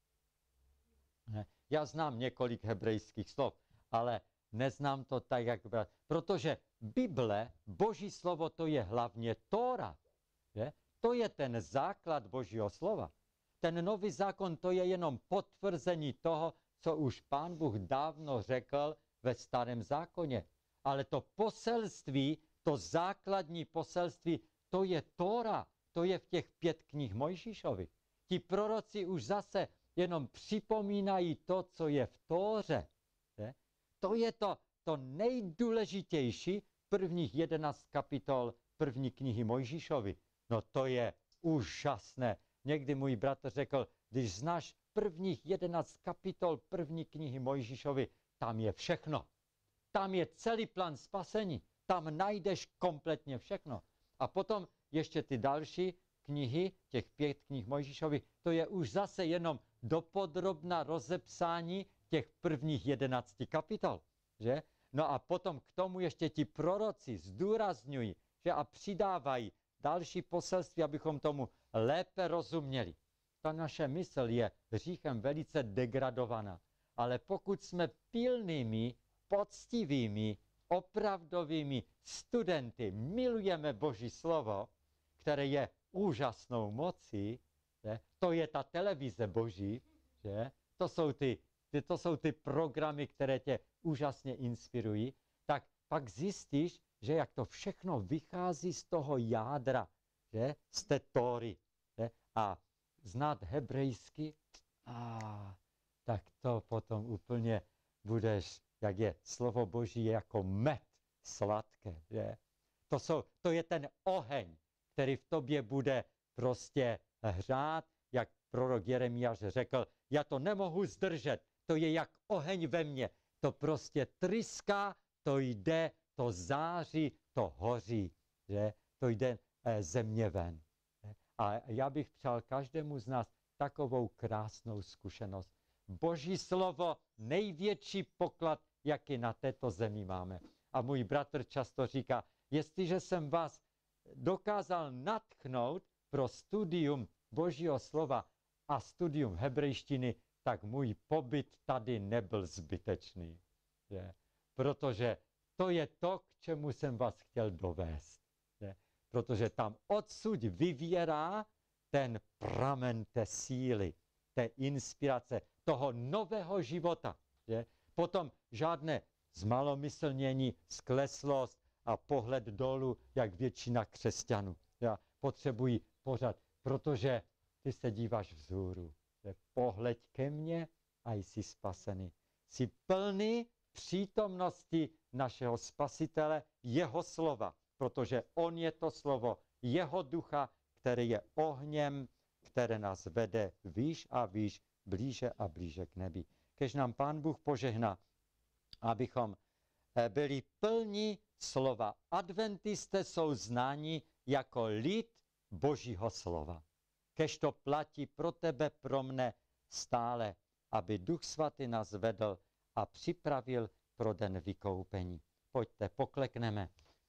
[SPEAKER 1] Já znám několik hebrejských slov, ale neznám to tak, jak brát. Protože Bible, Boží slovo, to je hlavně Tóra. Že? To je ten základ Božího slova. Ten nový zákon, to je jenom potvrzení toho, co už Pán Bůh dávno řekl ve starém zákoně. Ale to poselství, to základní poselství, to je Tóra. To je v těch 5 knih Mojžíšových. Ti proroci už zase jenom připomínají to, co je v Tóře. Že? To je to nejdůležitější prvních 11 kapitol první knihy Mojžíšovi. No to je úžasné. Někdy můj bratr řekl, když znáš prvních 11 kapitol první knihy Mojžíšovi, tam je všechno. Tam je celý plán spasení. Tam najdeš kompletně všechno. A potom ještě ty další knihy, těch 5 knih Mojžíšovi, to je už zase jenom dopodrobna rozepsání těch prvních 11 kapitol. Že? No a potom k tomu ještě ti proroci zdůrazňují, že a přidávají další poselství, abychom tomu lépe rozuměli. Ta naše mysl je hříchem velice degradovaná. Ale pokud jsme pilnými, poctivými, opravdovými studenty, milujeme Boží slovo, které je úžasnou mocí, že? To je ta televize Boží, že? To jsou ty programy, které tě úžasně inspirují, tak pak zjistíš, že jak to všechno vychází z toho jádra, že? Z té Tóry. Že? A znát hebrejsky, tak to potom úplně budeš, jak je slovo Boží, je jako med sladké. Že? To je ten oheň, který v tobě bude prostě hřát, jak prorok Jeremiáš řekl, já to nemohu zdržet, to je jak oheň ve mně, to prostě tryská, to jde, to září, to hoří, že? To jde ze mě ven. A já bych přál každému z nás takovou krásnou zkušenost. Boží slovo, největší poklad, jaký na této zemi máme. A můj bratr často říká, jestliže jsem vás dokázal nadchnout pro studium Božího slova a studium hebrejštiny, tak můj pobyt tady nebyl zbytečný. Je? Protože to je to, k čemu jsem vás chtěl dovést. Je? Protože tam odsud vyvěrá ten pramen té síly, té inspirace, toho nového života. Je? Potom žádné zmalomyslnění, skleslost a pohled dolů, jak většina křesťanů. Já potřebuji pořád, protože ty se díváš vzhůru. Pohleď ke mně a jsi spasený. Jsi plný přítomnosti našeho Spasitele, jeho slova, protože on je to slovo, jeho ducha, který je ohněm, které nás vede výš a výš, blíže a blíže k nebi. Kež nám Pán Bůh požehná, abychom byli plní slova. Adventisté jsou znáni jako lid Božího slova. Kež to platí pro tebe, pro mne stále, aby Duch Svatý nás vedl a připravil pro den vykoupení. Pojďte, poklekneme.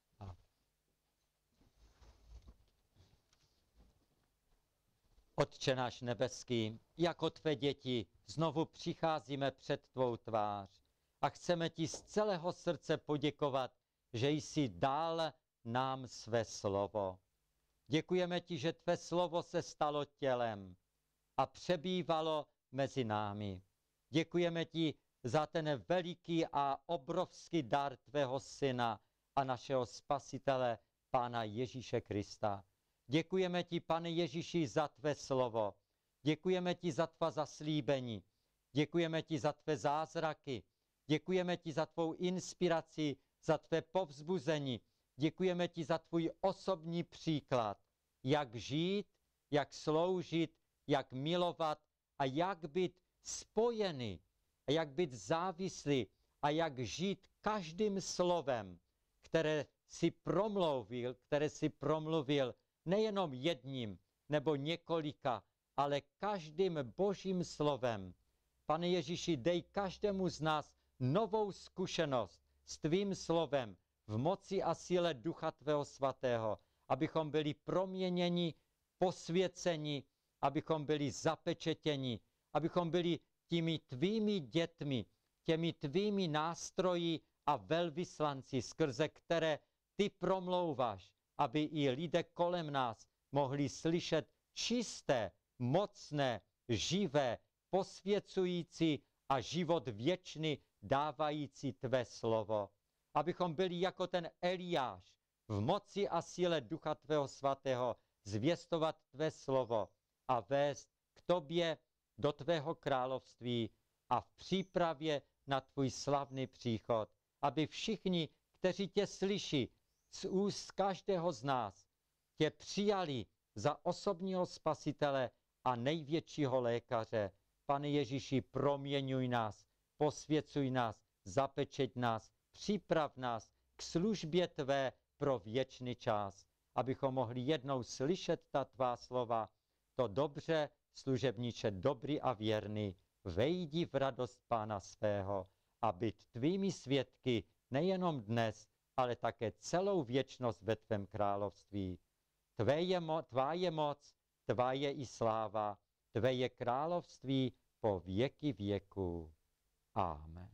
[SPEAKER 1] Otče náš nebeský, jako tvé děti, znovu přicházíme před tvou tvář a chceme ti z celého srdce poděkovat, že jsi dal nám své slovo. Děkujeme ti, že tvé slovo se stalo tělem a přebývalo mezi námi. Děkujeme ti za ten veliký a obrovský dar tvého syna a našeho spasitele, Pána Ježíše Krista. Děkujeme ti, Pane Ježíši, za tvé slovo. Děkujeme ti za tvá zaslíbení. Děkujeme ti za tvé zázraky. Děkujeme ti za tvou inspiraci, za tvé povzbuzení. Děkujeme ti za tvůj osobní příklad, jak žít, jak sloužit, jak milovat a jak být spojený, a jak být závislý a jak žít každým slovem, které si promluvil nejenom jedním nebo několika, ale každým Božím slovem. Pane Ježíši, dej každému z nás novou zkušenost s tvým slovem v moci a síle Ducha tvého svatého, abychom byli proměněni, posvěceni, abychom byli zapečetěni, abychom byli těmi tvými dětmi, těmi tvými nástroji a velvyslanci, skrze které ty promlouváš, aby i lidé kolem nás mohli slyšet čisté, mocné, živé, posvěcující a život věčný dávající tvé slovo. Abychom byli jako ten Eliáš v moci a síle Ducha tvého svatého zvěstovat tvé slovo a vést k tobě do tvého království a v přípravě na tvůj slavný příchod, aby všichni, kteří tě slyší z úst každého z nás, tě přijali za osobního spasitele a největšího lékaře. Pane Ježíši, proměňuj nás, posvěcuj nás, zapečeť nás, připrav nás k službě tvé pro věčný čas, abychom mohli jednou slyšet ta tvá slova. To dobře, služebníče, dobrý a věrný, vejdi v radost Pána svého a být tvými svědky nejenom dnes, ale také celou věčnost ve tvém království. Tvá je moc, tvá je i sláva, tvé je království po věky věků. Amen.